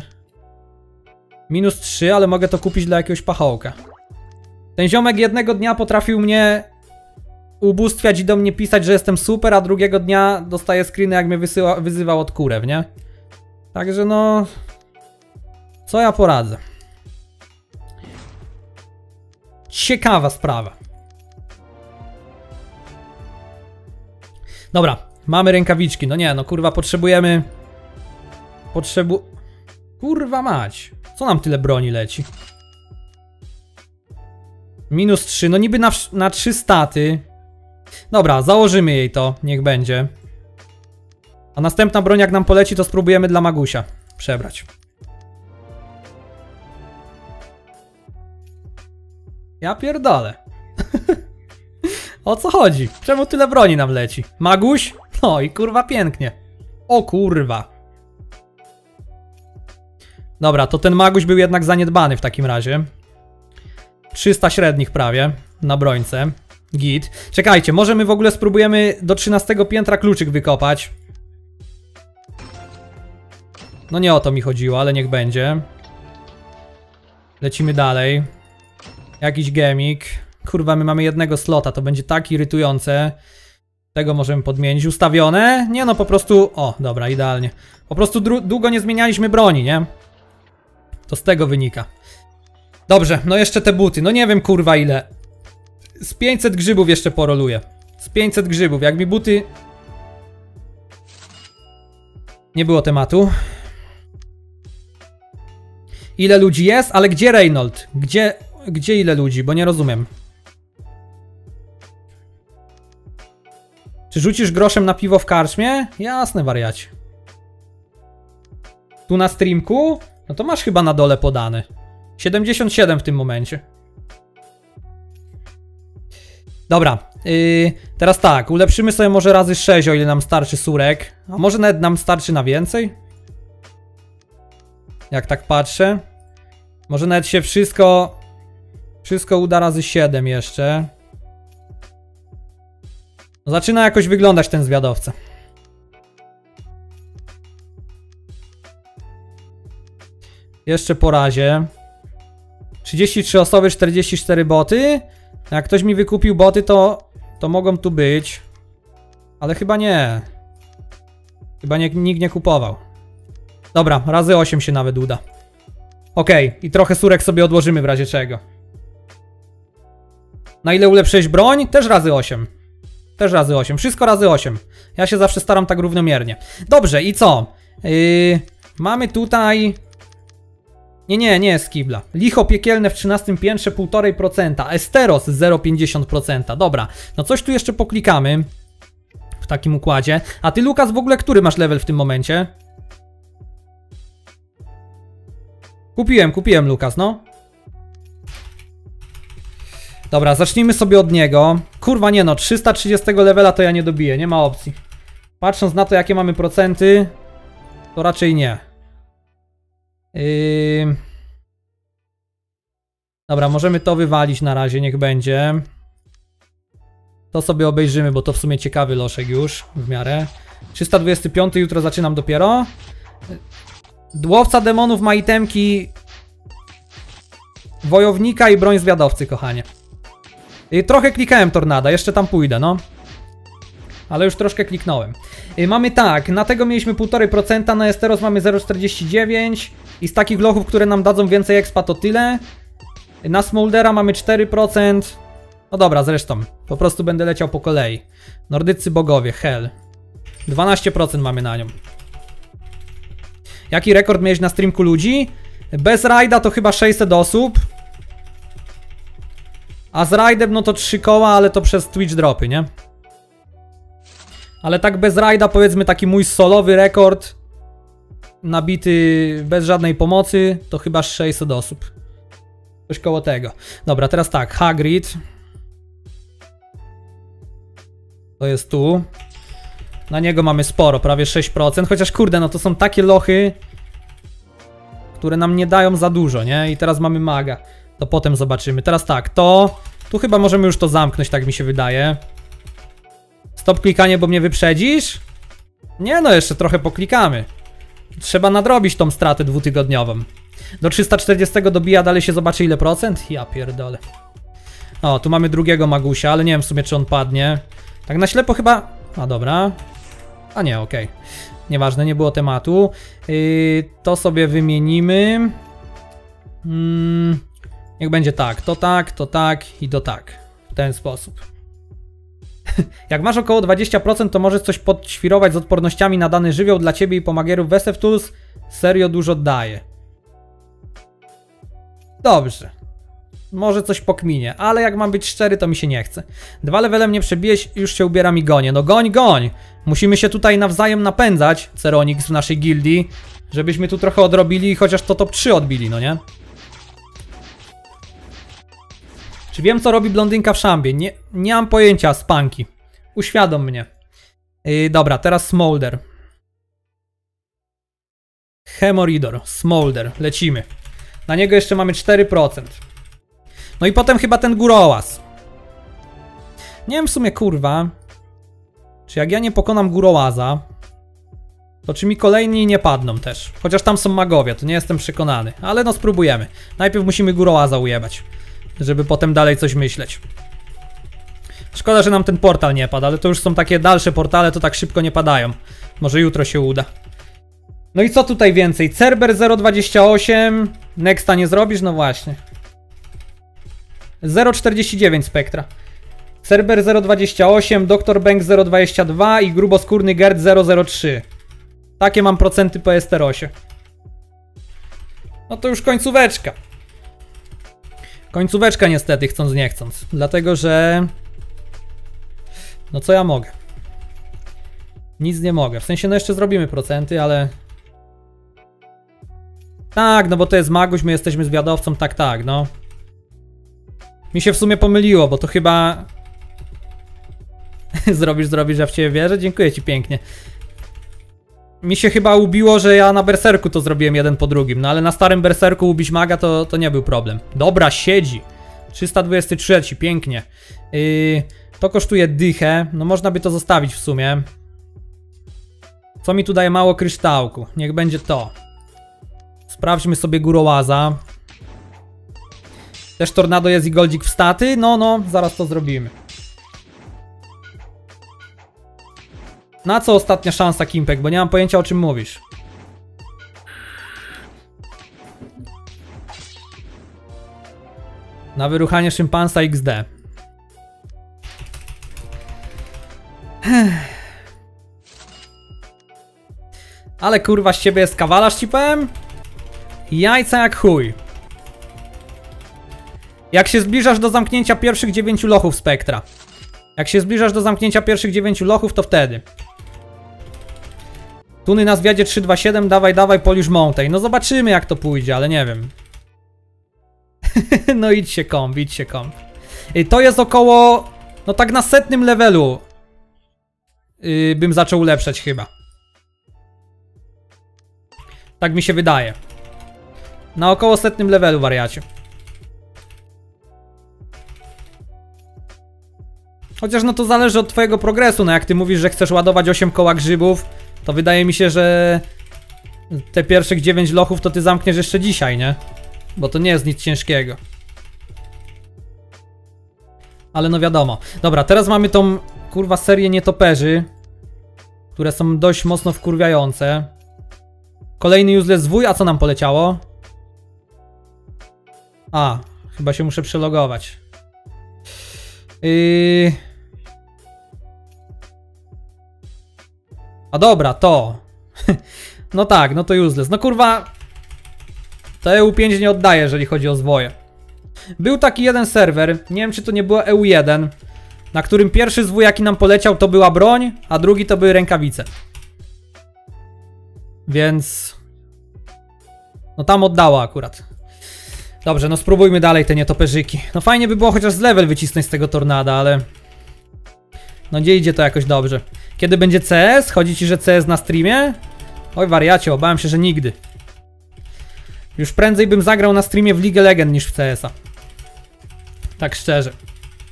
-3, ale mogę to kupić dla jakiegoś pachołka. Ten ziomek jednego dnia potrafił mnie ubóstwiać i do mnie pisać, że jestem super, a drugiego dnia dostaję screeny, jak mnie wyzywał od kurew, nie? Także no... Co ja poradzę? Ciekawa sprawa. Dobra, mamy rękawiczki. No nie, no kurwa, potrzebujemy... Kurwa mać. Co nam tyle broni leci? -3, no niby na 3 staty. Dobra, założymy jej to, niech będzie. A następna broń jak nam poleci, to spróbujemy dla Magusia przebrać. Ja pierdolę. O co chodzi? Czemu tyle broni nam leci? Maguś? No i kurwa pięknie. O kurwa. Dobra, to ten Maguś był jednak zaniedbany w takim razie. 300 średnich prawie na brońce. Git. Czekajcie, może my w ogóle spróbujemy do 13 piętra kluczyk wykopać. No nie o to mi chodziło, ale niech będzie. Lecimy dalej. Jakiś gemik. Kurwa, my mamy jednego slota, to będzie tak irytujące. Tego możemy podmienić. Ustawione? Nie no, po prostu... O, dobra, idealnie. Po prostu długo nie zmienialiśmy broni, nie? To z tego wynika. Dobrze, no jeszcze te buty. No nie wiem kurwa ile. Z 500 grzybów jeszcze poroluję. Z 500 grzybów. Jak mi buty... Nie było tematu. Ile ludzi jest? Ale gdzie Reynold? Gdzie ile ludzi? Bo nie rozumiem. Czy rzucisz groszem na piwo w karczmie? Jasne, wariacie. Tu na streamku? No to masz chyba na dole podane. 77 w tym momencie. Dobra. Teraz tak. Ulepszymy sobie może razy 6, o ile nam starczy surek. A może nawet nam starczy na więcej? Jak tak patrzę. Może nawet się wszystko uda razy 7 jeszcze. No zaczyna jakoś wyglądać ten zwiadowca. Jeszcze po razie. 33 osoby, 44 boty. Jak ktoś mi wykupił boty, to mogą tu być. Ale chyba nie. Chyba nikt nie kupował. Dobra, razy 8 się nawet uda. Okej, i trochę surek sobie odłożymy w razie czego. Na ile ulepszyłeś broń? Też razy 8. Też razy 8. Wszystko razy 8. Ja się zawsze staram tak równomiernie. Dobrze, i co? Mamy tutaj... Nie jest kibla. Licho piekielne w 13 piętrze 1,5%. Esteros 0,50%. Dobra, no coś tu jeszcze poklikamy. W takim układzie. A ty, Lukas, w ogóle który masz level w tym momencie? Kupiłem Lukas, no. Dobra, zacznijmy sobie od niego. Kurwa nie no, 330 levela to ja nie dobiję, nie ma opcji. Patrząc na to jakie mamy procenty, to raczej nie. Dobra, możemy to wywalić na razie, niech będzie. To sobie obejrzymy, bo to w sumie ciekawy loszek już, w miarę. 325, jutro zaczynam dopiero. Łowca demonów ma itemki wojownika i broń zwiadowcy, kochanie. Trochę klikałem tornada, jeszcze tam pójdę, no. Ale już troszkę kliknąłem. Mamy tak, na tego mieliśmy 1,5%, na Esteros mamy 0,49 i z takich lochów, które nam dadzą więcej expa, to tyle. Na Smoldera mamy 4%. No dobra, zresztą, po prostu będę leciał po kolei. Nordycy bogowie, hell. 12% mamy na nią. Jaki rekord miałeś na streamku ludzi? Bez rajda to chyba 600 osób. A z rajdem no to 3 koła, ale to przez Twitch dropy, nie? Ale tak bez rajda, powiedzmy taki mój solowy rekord nabity bez żadnej pomocy, to chyba 600 osób. Coś koło tego. Dobra, teraz tak, Hagrid. To jest tu. Na niego mamy sporo, prawie 6%, chociaż kurde, no to są takie lochy, które nam nie dają za dużo, nie? I teraz mamy maga. To potem zobaczymy. Teraz tak, to... Tu chyba możemy już to zamknąć, tak mi się wydaje. Stop klikanie, bo mnie wyprzedzisz? Nie no, jeszcze trochę poklikamy. Trzeba nadrobić tą stratę dwutygodniową. Do 340 dobija, dalej się zobaczy ile procent? Ja pierdolę. O, tu mamy drugiego magusia, ale nie wiem w sumie czy on padnie. Tak na ślepo chyba... A dobra. A nie, okej. Nieważne, nie było tematu. To sobie wymienimy. Niech będzie tak, to tak i to tak. W ten sposób. Jak masz około 20%, to możesz coś podświrować z odpornościami na dany żywioł dla ciebie i pomagierów Wesev Tools. Serio dużo daje. Dobrze. Może coś pokminie, ale jak mam być szczery, to mi się nie chce. 2 levele mnie przebijesz, już się ubieram i gonię. No goń, goń! Musimy się tutaj nawzajem napędzać, Ceronix w naszej gildii, żebyśmy tu trochę odrobili i chociaż to top 3 odbili, no nie? Czy wiem co robi blondynka w szambie? Nie mam pojęcia, Spanki. Uświadom mnie. Dobra, teraz Smolder. Hemoridor, Smolder, lecimy. Na niego jeszcze mamy 4%. No i potem chyba ten Gurołaz. Nie wiem w sumie, kurwa, czy jak ja nie pokonam Gurołaza, to czy mi kolejni nie padną też. Chociaż tam są magowie, to nie jestem przekonany. Ale no spróbujemy. Najpierw musimy Gurołaza ujebać, żeby potem dalej coś myśleć. Szkoda, że nam ten portal nie padł, ale to już są takie dalsze portale, to tak szybko nie padają. Może jutro się uda. No i co tutaj więcej? Cerber 0,28. Nexta nie zrobisz? No właśnie. 0,49 spektra. Cerber 0,28, Dr. Bank 0,22 i gruboskórny Gerd 0,03. Takie mam procenty po Esterosie. No to już końcóweczka. Końcóweczka niestety, chcąc nie chcąc. Dlatego, że... No co ja mogę? Nic nie mogę. W sensie, no jeszcze zrobimy procenty, ale... Tak, no bo to jest Maguś, my jesteśmy zwiadowcą, tak, no. Mi się w sumie pomyliło, bo to chyba... Zrobisz, ja w ciebie wierzę? Dziękuję ci pięknie. Mi się chyba ubiło, że ja na berserku to zrobiłem jeden po drugim, no ale na starym berserku ubić maga to nie był problem. Dobra, siedzi. 323, pięknie. To kosztuje dychę, no można by to zostawić w sumie. Co mi tu daje mało kryształku? Niech będzie to. Sprawdźmy sobie Gurołaza. Też tornado jest i goldzik w staty? No, zaraz to zrobimy. Na co ostatnia szansa, Kimpek? Bo nie mam pojęcia o czym mówisz. Na wyruchanie szympansa XD. Ale kurwa z ciebie jest kawalarz, ci powiem? Jajca jak chuj. Jak się zbliżasz do zamknięcia pierwszych 9 lochów spektra. Jak się zbliżasz do zamknięcia pierwszych 9 lochów, to wtedy. Tuny na zwiadzie 327, dawaj, Polish Mountain. No zobaczymy jak to pójdzie, ale nie wiem. No idź się komp. To jest około... No tak na 100 levelu bym zaczął ulepszać chyba. Tak mi się wydaje. Na około 100 levelu, wariacie. Chociaż no to zależy od twojego progresu. No jak ty mówisz, że chcesz ładować 8 koła grzybów, to wydaje mi się, że te pierwszych 9 lochów to ty zamkniesz jeszcze dzisiaj, nie? Bo to nie jest nic ciężkiego. Ale no wiadomo. Dobra, teraz mamy tą kurwa serię nietoperzy, które są dość mocno wkurwiające. Kolejny useless zwój, a co nam poleciało? A, chyba się muszę przelogować. A dobra, to. No tak, no to useless. No kurwa, to EU5 nie oddaje, jeżeli chodzi o zwoje. Był taki jeden serwer, nie wiem czy to nie było EU1, na którym pierwszy zwój jaki nam poleciał to była broń, a drugi to były rękawice. Więc... no tam oddało akurat. Dobrze, no spróbujmy dalej te nietoperzyki. No fajnie by było chociaż z level wycisnąć z tego tornada, ale... no nie idzie to jakoś dobrze. Kiedy będzie CS? Chodzi ci, że CS na streamie? Oj wariacie, obałem się, że nigdy. Już prędzej bym zagrał na streamie w League Legend niż w CS-a. Tak szczerze.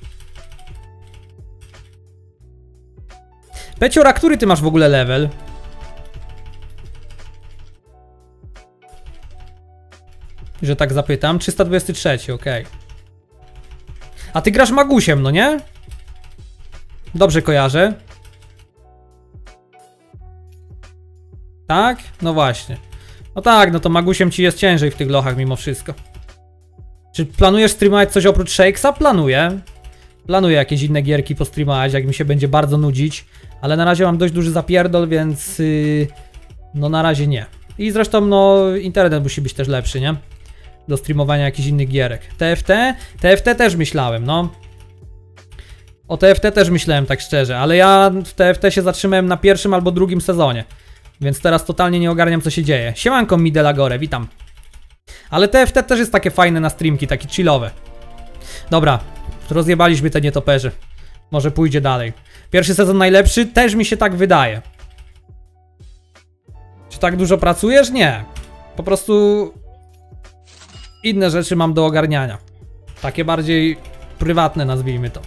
Peciora, który ty masz w ogóle level? Że tak zapytam. 323, okej. A ty grasz Magusiem, no nie? Dobrze kojarzę. Tak? No właśnie. No tak, no to Magusiem ci jest ciężej w tych lochach mimo wszystko. Czy planujesz streamować coś oprócz Shakesa? Planuję. Planuję jakieś inne gierki postreamować, jak mi się będzie bardzo nudzić. Ale na razie mam dość duży zapierdol, więc... no na razie nie. I zresztą no internet musi być też lepszy, nie? Do streamowania jakichś innych gierek. TFT? TFT też myślałem, no. O TFT też myślałem tak szczerze, ale ja w TFT się zatrzymałem na pierwszym albo drugim sezonie. Więc teraz totalnie nie ogarniam co się dzieje. Siemanko Midelagore, witam. Ale TFT też jest takie fajne na streamki, takie chillowe. Dobra, rozjebaliśmy te nietoperze. Może pójdzie dalej. Pierwszy sezon najlepszy? Też mi się tak wydaje. Czy tak dużo pracujesz? Nie. Po prostu... inne rzeczy mam do ogarniania. Takie bardziej prywatne, nazwijmy to.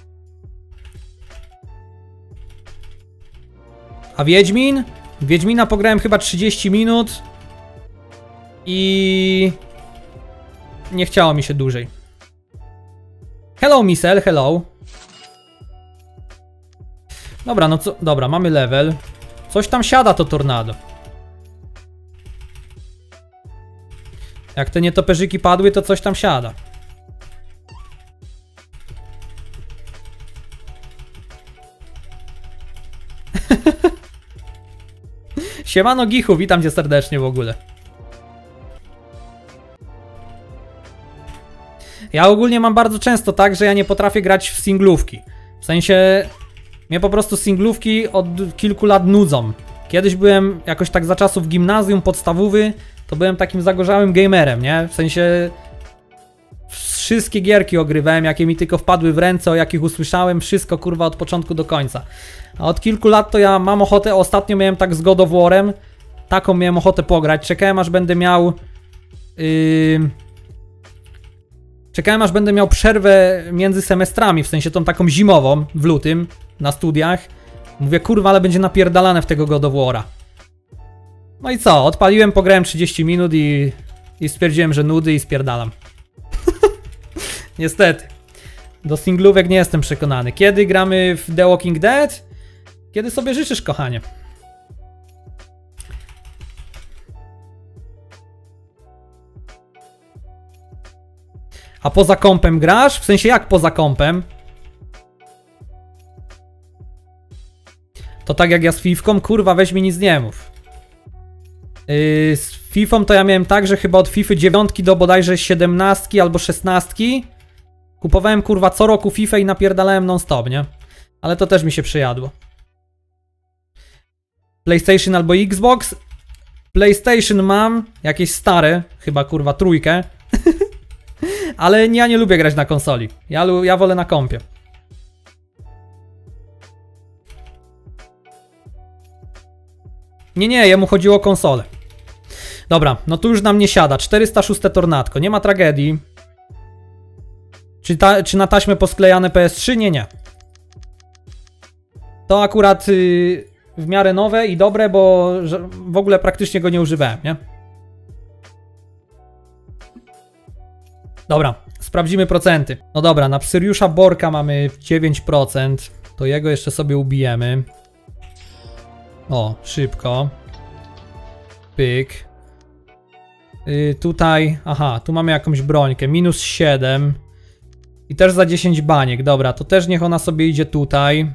A Wiedźmin? Wiedźmina pograłem chyba 30 minut. I... nie chciało mi się dłużej. Hello Misel, hello. Dobra, no co... dobra, mamy level. Coś tam siada to tornado. Jak te nietoperzyki padły, to coś tam siada. Siemano Gichu, witam cię serdecznie w ogóle. Ja ogólnie mam bardzo często tak, że ja nie potrafię grać w singlówki. W sensie... mnie po prostu singlówki od kilku lat nudzą. Kiedyś byłem jakoś tak za czasów gimnazjum, podstawowy, to byłem takim zagorzałym gamerem, nie? W sensie... wszystkie gierki ogrywałem, jakie mi tylko wpadły w ręce, o jakich usłyszałem, wszystko kurwa od początku do końca. A od kilku lat to ja mam ochotę, ostatnio miałem tak z God of War'em, taką miałem ochotę pograć, czekałem aż będę miał... czekałem aż będę miał przerwę między semestrami, w sensie tą taką zimową, w lutym, na studiach. Mówię, kurwa, ale będzie napierdalane w tego God of War'a. No i co, odpaliłem, pograłem 30 minut i stwierdziłem, że nudy i spierdalam. Niestety. Do singlówek nie jestem przekonany. Kiedy gramy w The Walking Dead? Kiedy sobie życzysz, kochanie. A poza kompem grasz? W sensie jak poza kompem? To tak jak ja z Fifką? Kurwa, weź mi nic nie mów. Z Fifą to ja miałem tak, że chyba od Fify 9 do bodajże 17 albo 16 kupowałem kurwa co roku Fifę i napierdalałem non stop, nie? Ale to też mi się przyjadło. PlayStation albo Xbox. PlayStation mam, jakieś stare, chyba kurwa trójkę. Ale ja nie lubię grać na konsoli. Ja wolę na kompie. Nie, jemu chodziło o konsolę. Dobra, no tu już nam nie siada. 406 Tornadko, nie ma tragedii. Czy na taśmę posklejane PS3? Nie. To akurat w miarę nowe i dobre, bo w ogóle praktycznie go nie używałem, nie? Dobra, sprawdzimy procenty. No dobra, na Psyriusza Borka mamy 9%. To jego jeszcze sobie ubijemy. O, szybko. Pyk. Tutaj, aha, tu mamy jakąś brońkę. Minus 7. I też za 10 baniek. Dobra, to też niech ona sobie idzie tutaj.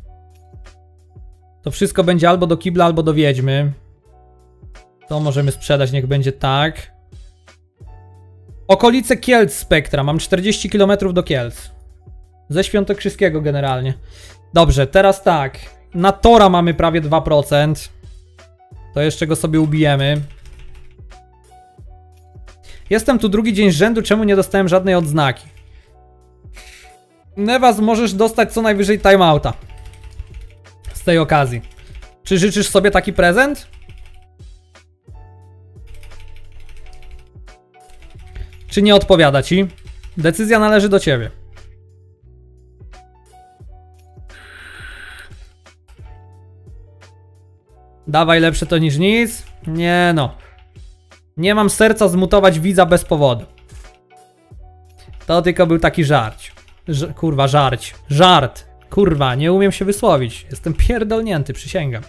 To wszystko będzie albo do kibla, albo do wiedźmy. To możemy sprzedać, niech będzie tak. Okolice Kielc Spektra. Mam 40 km do Kielc. Ze Świętokrzyskiego generalnie. Dobrze, teraz tak. Na Tora mamy prawie 2%. To jeszcze go sobie ubijemy. Jestem tu drugi dzień z rzędu, czemu nie dostałem żadnej odznaki? Nevas, możesz dostać co najwyżej timeouta. Z tej okazji. Czy życzysz sobie taki prezent? Czy nie odpowiada ci? Decyzja należy do ciebie. Dawaj, lepsze to niż nic. Nie no. Nie mam serca zmutować widza bez powodu. To tylko był taki żarć. Kurwa, żarć. Żart. Kurwa, nie umiem się wysłowić. Jestem pierdolnięty, przysięgam.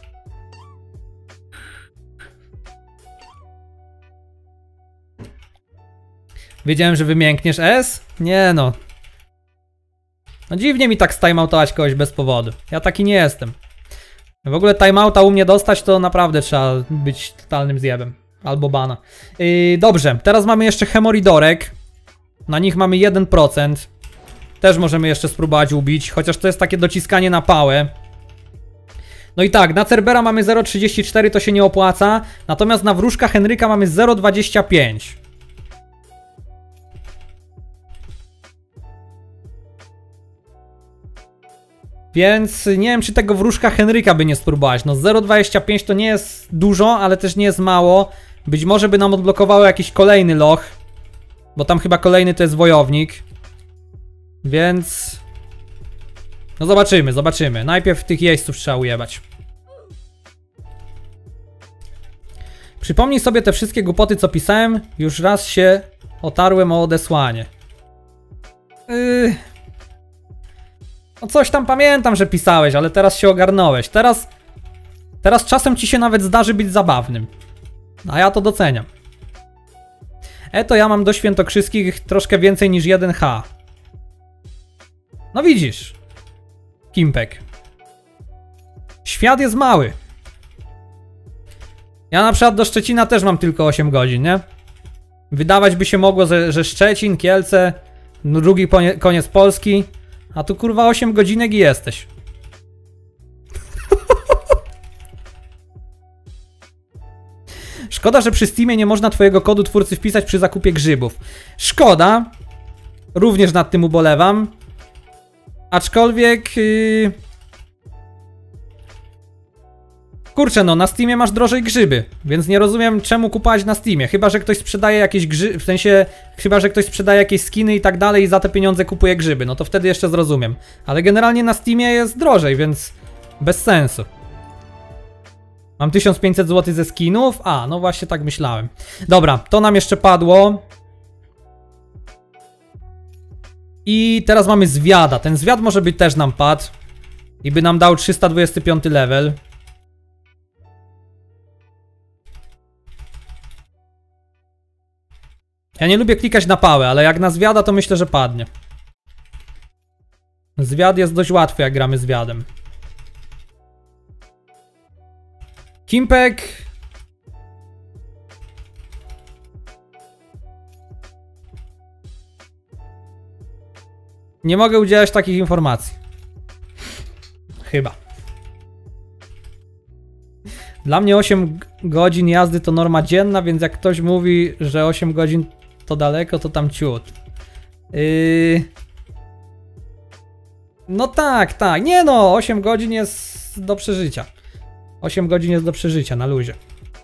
Wiedziałem, że wymiękniesz S? Nie no. No dziwnie mi tak stimeoutować kogoś bez powodu. Ja taki nie jestem. W ogóle timeouta u mnie dostać to naprawdę trzeba być totalnym zjebem. Albo bana. Dobrze, teraz mamy jeszcze Hemoridorek. Na nich mamy 1%. Też możemy jeszcze spróbować ubić, chociaż to jest takie dociskanie na pałę. No i tak, na Cerbera mamy 0,34, to się nie opłaca. Natomiast na Wróżka Henryka mamy 0,25. Więc nie wiem, czy tego Wróżka Henryka by nie spróbować. No 0,25 to nie jest dużo, ale też nie jest mało. Być może by nam odblokowało jakiś kolejny loch. Bo tam chyba kolejny to jest wojownik. Więc... no zobaczymy. Najpierw tych jeźdźców trzeba ujebać. Przypomnij sobie te wszystkie głupoty, co pisałem. Już raz się otarłem o odesłanie. No coś tam pamiętam, że pisałeś, ale teraz się ogarnąłeś. Teraz czasem ci się nawet zdarzy być zabawnym. A ja to doceniam. To ja mam do Świętokrzyskich troszkę więcej niż 1H. No widzisz. Kimpek. Świat jest mały. Ja na przykład do Szczecina też mam tylko 8 godzin, nie? Wydawać by się mogło, że Szczecin, Kielce, drugi koniec Polski. A tu kurwa 8 godzinek i jesteś. Szkoda, że przy Steamie nie można twojego kodu twórcy wpisać przy zakupie grzybów. Szkoda. Również nad tym ubolewam. Aczkolwiek... kurczę no, na Steamie masz drożej grzyby, więc nie rozumiem czemu kupować na Steamie. Chyba, że ktoś sprzedaje jakieś grzyby, w sensie... chyba, że ktoś sprzedaje jakieś skiny i tak dalej i za te pieniądze kupuje grzyby. No to wtedy jeszcze zrozumiem. Ale generalnie na Steamie jest drożej, więc... bez sensu. Mam 1500 zł ze skinów? A, no właśnie tak myślałem. Dobra, to nam jeszcze padło. I teraz mamy zwiada. Ten zwiad może być też nam padł. I by nam dał 325 level. Ja nie lubię klikać na pałę, ale jak na zwiada, to myślę, że padnie. Zwiad jest dość łatwy, jak gramy zwiadem. Kimpek. Nie mogę udzielać takich informacji. Chyba. Dla mnie 8 godzin jazdy to norma dzienna, więc jak ktoś mówi, że 8 godzin to daleko, to tam ciut. No tak, tak. Nie no, 8 godzin jest do przeżycia. 8 godzin jest do przeżycia, na luzie.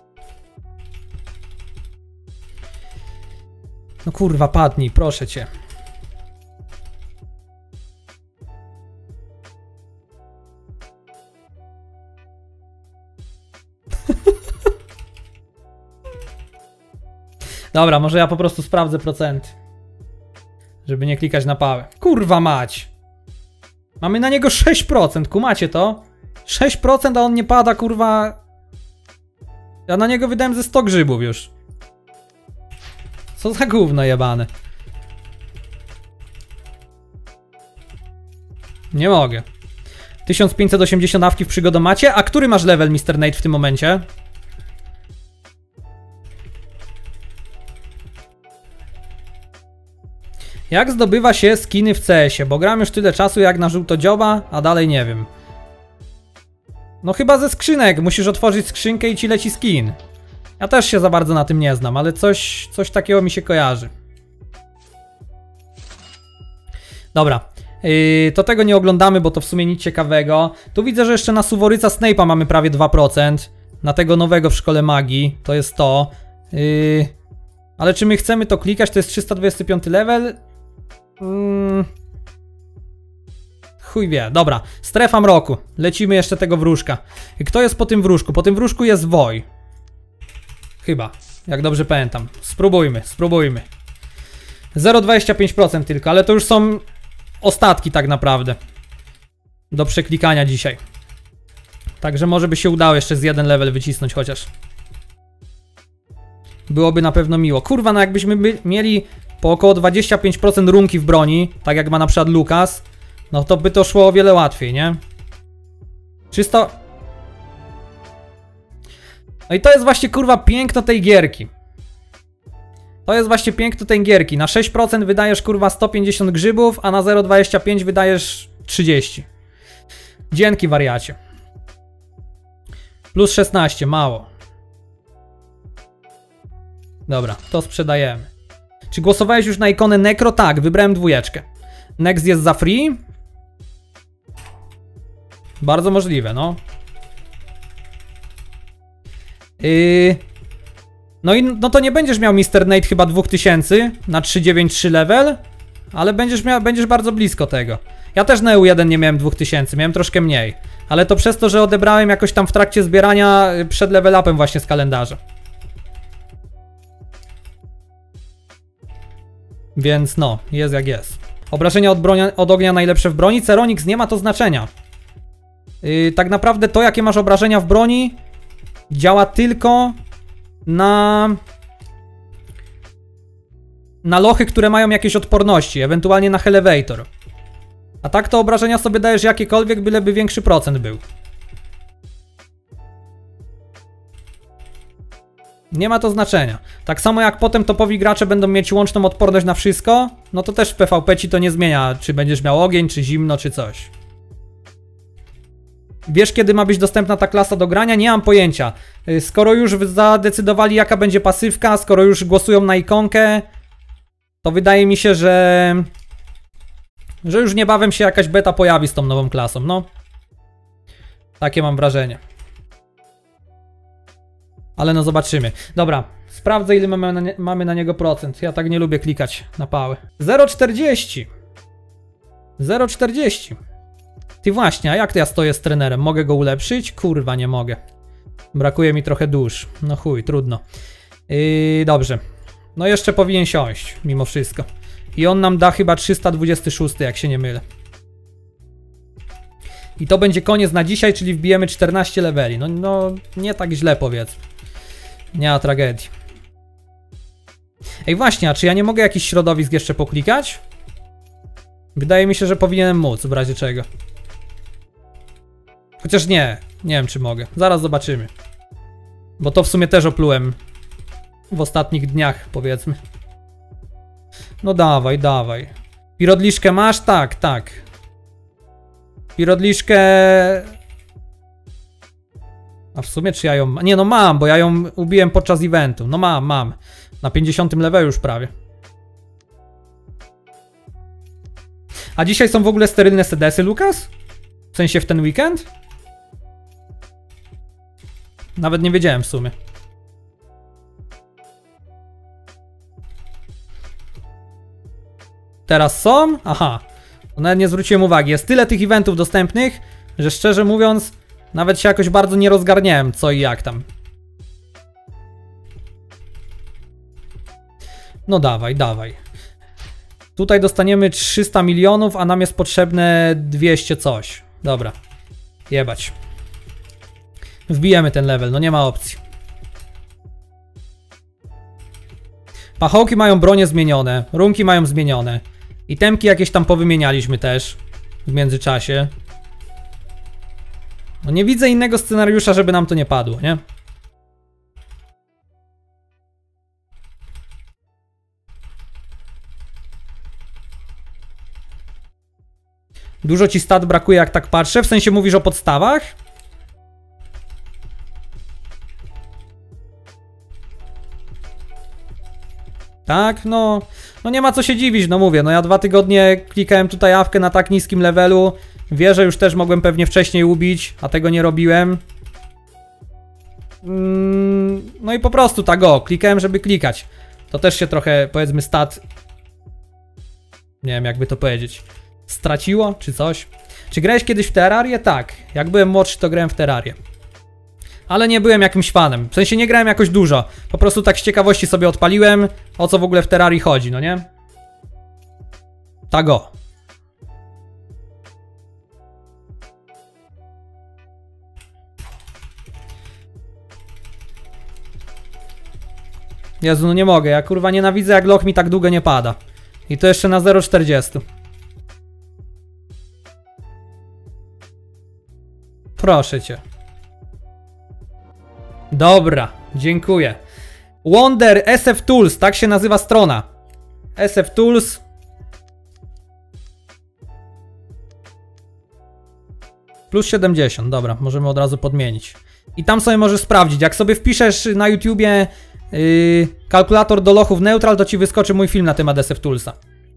No kurwa, padnij, proszę cię. Dobra, może ja po prostu sprawdzę procenty. Żeby nie klikać na pałę. Kurwa mać! Mamy na niego 6%, kumacie to? 6%, a on nie pada, kurwa... Ja na niego wydałem ze 100 grzybów już. Co za gówno jebane. Nie mogę. 1580 awki w przygodomacie. A który masz level, Mr. Nate, w tym momencie? Jak zdobywa się skiny w CS-ie? Bo gram już tyle czasu jak na żółtodzioba, a dalej nie wiem. No chyba ze skrzynek. Musisz otworzyć skrzynkę i ci leci skin. Ja też się za bardzo na tym nie znam, ale coś takiego mi się kojarzy. Dobra. To tego nie oglądamy, bo to w sumie nic ciekawego. Tu widzę, że jeszcze na Suworyca Snape'a mamy prawie 2%. Na tego nowego w Szkole Magii. To jest to. Ale czy my chcemy to klikać? To jest 325 level. Chuj wie. Dobra. Strefa mroku. Lecimy jeszcze tego wróżka. Kto jest po tym wróżku? Po tym wróżku jest Woj. Chyba. Jak dobrze pamiętam. Spróbujmy, spróbujmy. 0,25% tylko, ale to już są ostatki tak naprawdę. Do przeklikania dzisiaj. Także może by się udało jeszcze z jeden level wycisnąć chociaż. Byłoby na pewno miło. Kurwa, no jakbyśmy mieli po około 25% runki w broni, tak jak ma na przykład Lukas, no to by to szło o wiele łatwiej, nie? 300... No i to jest właśnie, kurwa, piękno tej gierki. To jest właśnie piękno tej gierki. Na 6% wydajesz, kurwa, 150 grzybów, a na 0,25 wydajesz 30. Dzięki, wariacie. Plus 16, mało. Dobra, to sprzedajemy. Czy głosowałeś już na ikonę Necro? Tak, wybrałem 2. Next jest za free? Bardzo możliwe, no. No i no to nie będziesz miał Mr. Nate chyba 2000 na 393 level, ale będziesz bardzo blisko tego. Ja też na EU1 nie miałem 2000, miałem troszkę mniej. Ale to przez to, że odebrałem jakoś tam w trakcie zbierania przed level upem właśnie z kalendarza. Więc no, jest jak jest. Obrażenia od ognia najlepsze w broni. Ceronix nie ma to znaczenia. Tak naprawdę to, jakie masz obrażenia w broni, działa tylko na lochy, które mają jakieś odporności, ewentualnie na Elevator. A tak to obrażenia sobie dajesz jakiekolwiek, byleby większy procent był. Nie ma to znaczenia. Tak samo jak potem topowi gracze będą mieć łączną odporność na wszystko, no to też w PvP ci to nie zmienia, czy będziesz miał ogień, czy zimno, czy coś. Wiesz, kiedy ma być dostępna ta klasa do grania? Nie mam pojęcia. Skoro już zadecydowali, jaka będzie pasywka, skoro już głosują na ikonkę, to wydaje mi się, że już niebawem się jakaś beta pojawi z tą nową klasą, no. Takie mam wrażenie. Ale no zobaczymy. Dobra, sprawdzę, ile mamy na niego procent. Ja tak nie lubię klikać na pałę. 0,40. 0,40. Ty właśnie, a jak to ja stoję z trenerem? Mogę go ulepszyć? Kurwa, nie mogę. Brakuje mi trochę dusz. No chuj, trudno. Dobrze. No jeszcze powinien siąść, mimo wszystko. I on nam da chyba 326, jak się nie mylę. I to będzie koniec na dzisiaj, czyli wbijemy 14 leveli. No nie tak źle, powiedzmy. Nie ma tragedii. Ej, właśnie, a czy ja nie mogę jakichś środowisk jeszcze poklikać? Wydaje mi się, że powinienem móc, w razie czego. Chociaż nie wiem, czy mogę. Zaraz zobaczymy. Bo to w sumie też oplułem w ostatnich dniach, powiedzmy. No dawaj, dawaj. Pirodliszkę masz? Tak, tak. Pirodliszkę... A w sumie czy ja ją... Nie no mam, bo ja ją ubiłem podczas eventu. No mam. Na 50 levelu już prawie. A dzisiaj są w ogóle sterylne sedesy, Lukas? W sensie w ten weekend? Nawet nie wiedziałem w sumie. Teraz są? Aha. Nawet nie zwróciłem uwagi. Jest tyle tych eventów dostępnych, że szczerze mówiąc, nawet się jakoś bardzo nie rozgarniałem co i jak tam. No dawaj. Tutaj dostaniemy 300 milionów, a nam jest potrzebne 200 coś. Dobra. Jebać. Wbijemy ten level, no nie ma opcji. Pachołki mają bronie zmienione, runki mają zmienione. Itemki jakieś tam powymienialiśmy też w międzyczasie. No nie widzę innego scenariusza, żeby nam to nie padło, nie? Dużo ci stat brakuje, jak tak patrzę? W sensie mówisz o podstawach? Tak, no nie ma co się dziwić, no mówię, no ja 2 tygodnie klikałem tutaj awkę na tak niskim levelu. Wieżę już też mogłem pewnie wcześniej ubić, a tego nie robiłem. No i po prostu tak klikałem, żeby klikać. To też się trochę, powiedzmy, stat... Nie wiem, jakby to powiedzieć. Straciło, czy coś? Czy grałeś kiedyś w Terrarię? Tak. Jak byłem młodszy, to grałem w Terrarię. Ale nie byłem jakimś fanem. W sensie nie grałem jakoś dużo. Po prostu tak z ciekawości sobie odpaliłem, o co w ogóle w Terrarii chodzi, no nie? Tak Jezu, no nie mogę. Ja kurwa nienawidzę, jak loch mi tak długo nie pada. I to jeszcze na 0,40. Proszę cię. Dobra, dziękuję. Wonder SF Tools, tak się nazywa strona. SF Tools. Plus 70, dobra, możemy od razu podmienić. I tam sobie możesz sprawdzić, jak sobie wpiszesz na YouTubie kalkulator do lochów neutral, to ci wyskoczy mój film na temat SF Toolsa.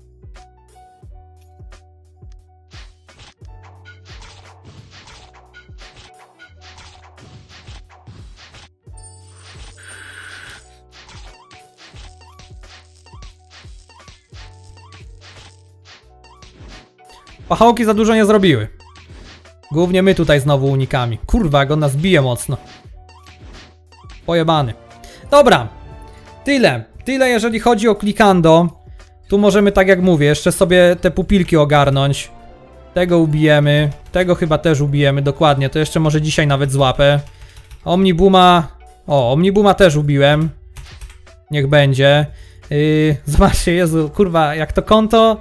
Pachołki za dużo nie zrobiły. Głównie my tutaj znowu unikami. Kurwa, jak on nas bije mocno. Pojebany. Dobra. Tyle jeżeli chodzi o klikando. Tu możemy, tak jak mówię, jeszcze sobie te pupilki ogarnąć. Tego ubijemy. Tego chyba też ubijemy, dokładnie. To jeszcze może dzisiaj nawet złapę. Omnibuma... Omnibuma też ubiłem. Niech będzie. Zobaczcie, Jezu, kurwa, jak to konto...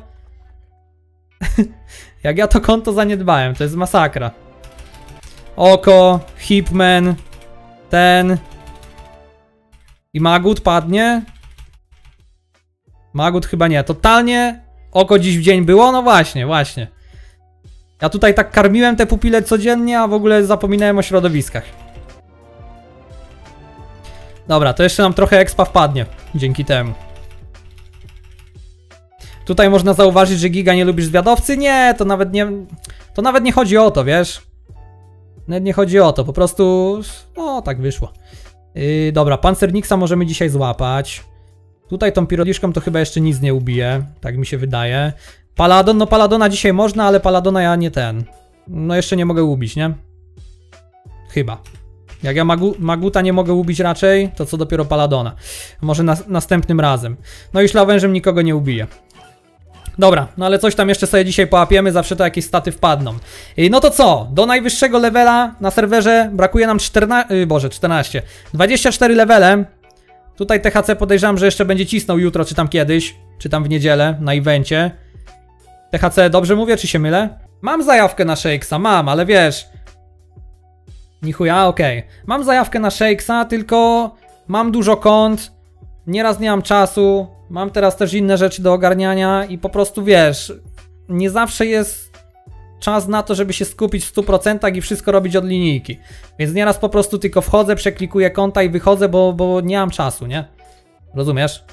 Jak ja to konto zaniedbałem, to jest masakra. Oko, Hipman, ten... I Magut padnie? Magut chyba nie, totalnie oko dziś w dzień było? No właśnie. Ja tutaj tak karmiłem te pupile codziennie, a w ogóle zapominałem o środowiskach. Dobra, to jeszcze nam trochę expa wpadnie dzięki temu. Tutaj można zauważyć, że Giga nie lubisz zwiadowcy? Nie, to nawet nie chodzi o to, wiesz? Nawet nie chodzi o to, po prostu... No, tak wyszło. Dobra, Pancernixa możemy dzisiaj złapać. Tutaj tą pirodiszką to chyba jeszcze nic nie ubije, tak mi się wydaje. Paladon, no Paladona dzisiaj można, ale Paladona ja nie ten. No jeszcze nie mogę ubić, nie? Chyba. Jak ja Maguta nie mogę ubić raczej, to co dopiero Paladona. Może następnym razem. No i Szlawężem nikogo nie ubije. Dobra, no ale coś tam jeszcze sobie dzisiaj połapiemy, zawsze to jakieś staty wpadną. No to co? Do najwyższego levela na serwerze brakuje nam 14. 24 levele. Tutaj THC podejrzewam, że jeszcze będzie cisnął jutro, czy tam kiedyś, czy tam w niedzielę, na evencie. THC, dobrze mówię, czy się mylę? Mam zajawkę na Shakesa, mam, ale wiesz... Nichuja, okej. Mam zajawkę na Shakesa, tylko mam dużo kont, nieraz nie mam czasu, mam teraz też inne rzeczy do ogarniania i po prostu wiesz, nie zawsze jest czas na to, żeby się skupić w 100% i wszystko robić od linijki. Więc nieraz po prostu tylko wchodzę, przeklikuję konta i wychodzę, bo nie mam czasu, nie? Rozumiesz?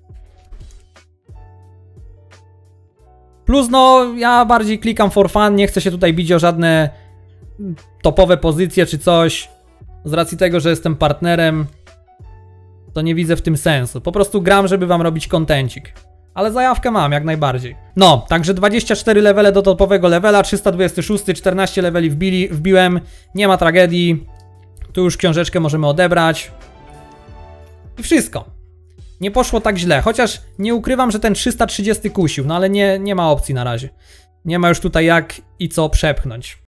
Plus no, ja bardziej klikam for fun, nie chcę się tutaj bić o żadne topowe pozycje czy coś. Z racji tego, że jestem partnerem, to nie widzę w tym sensu. Po prostu gram, żeby wam robić kontencik. Ale zajawkę mam, jak najbardziej. No, także 24 levele do topowego levela, 326, 14 leveli wbiłem. Nie ma tragedii. Tu już książeczkę możemy odebrać. I wszystko. Nie poszło tak źle, chociaż nie ukrywam, że ten 330 kusił, no ale nie ma opcji na razie. Nie ma już tutaj jak i co przepchnąć.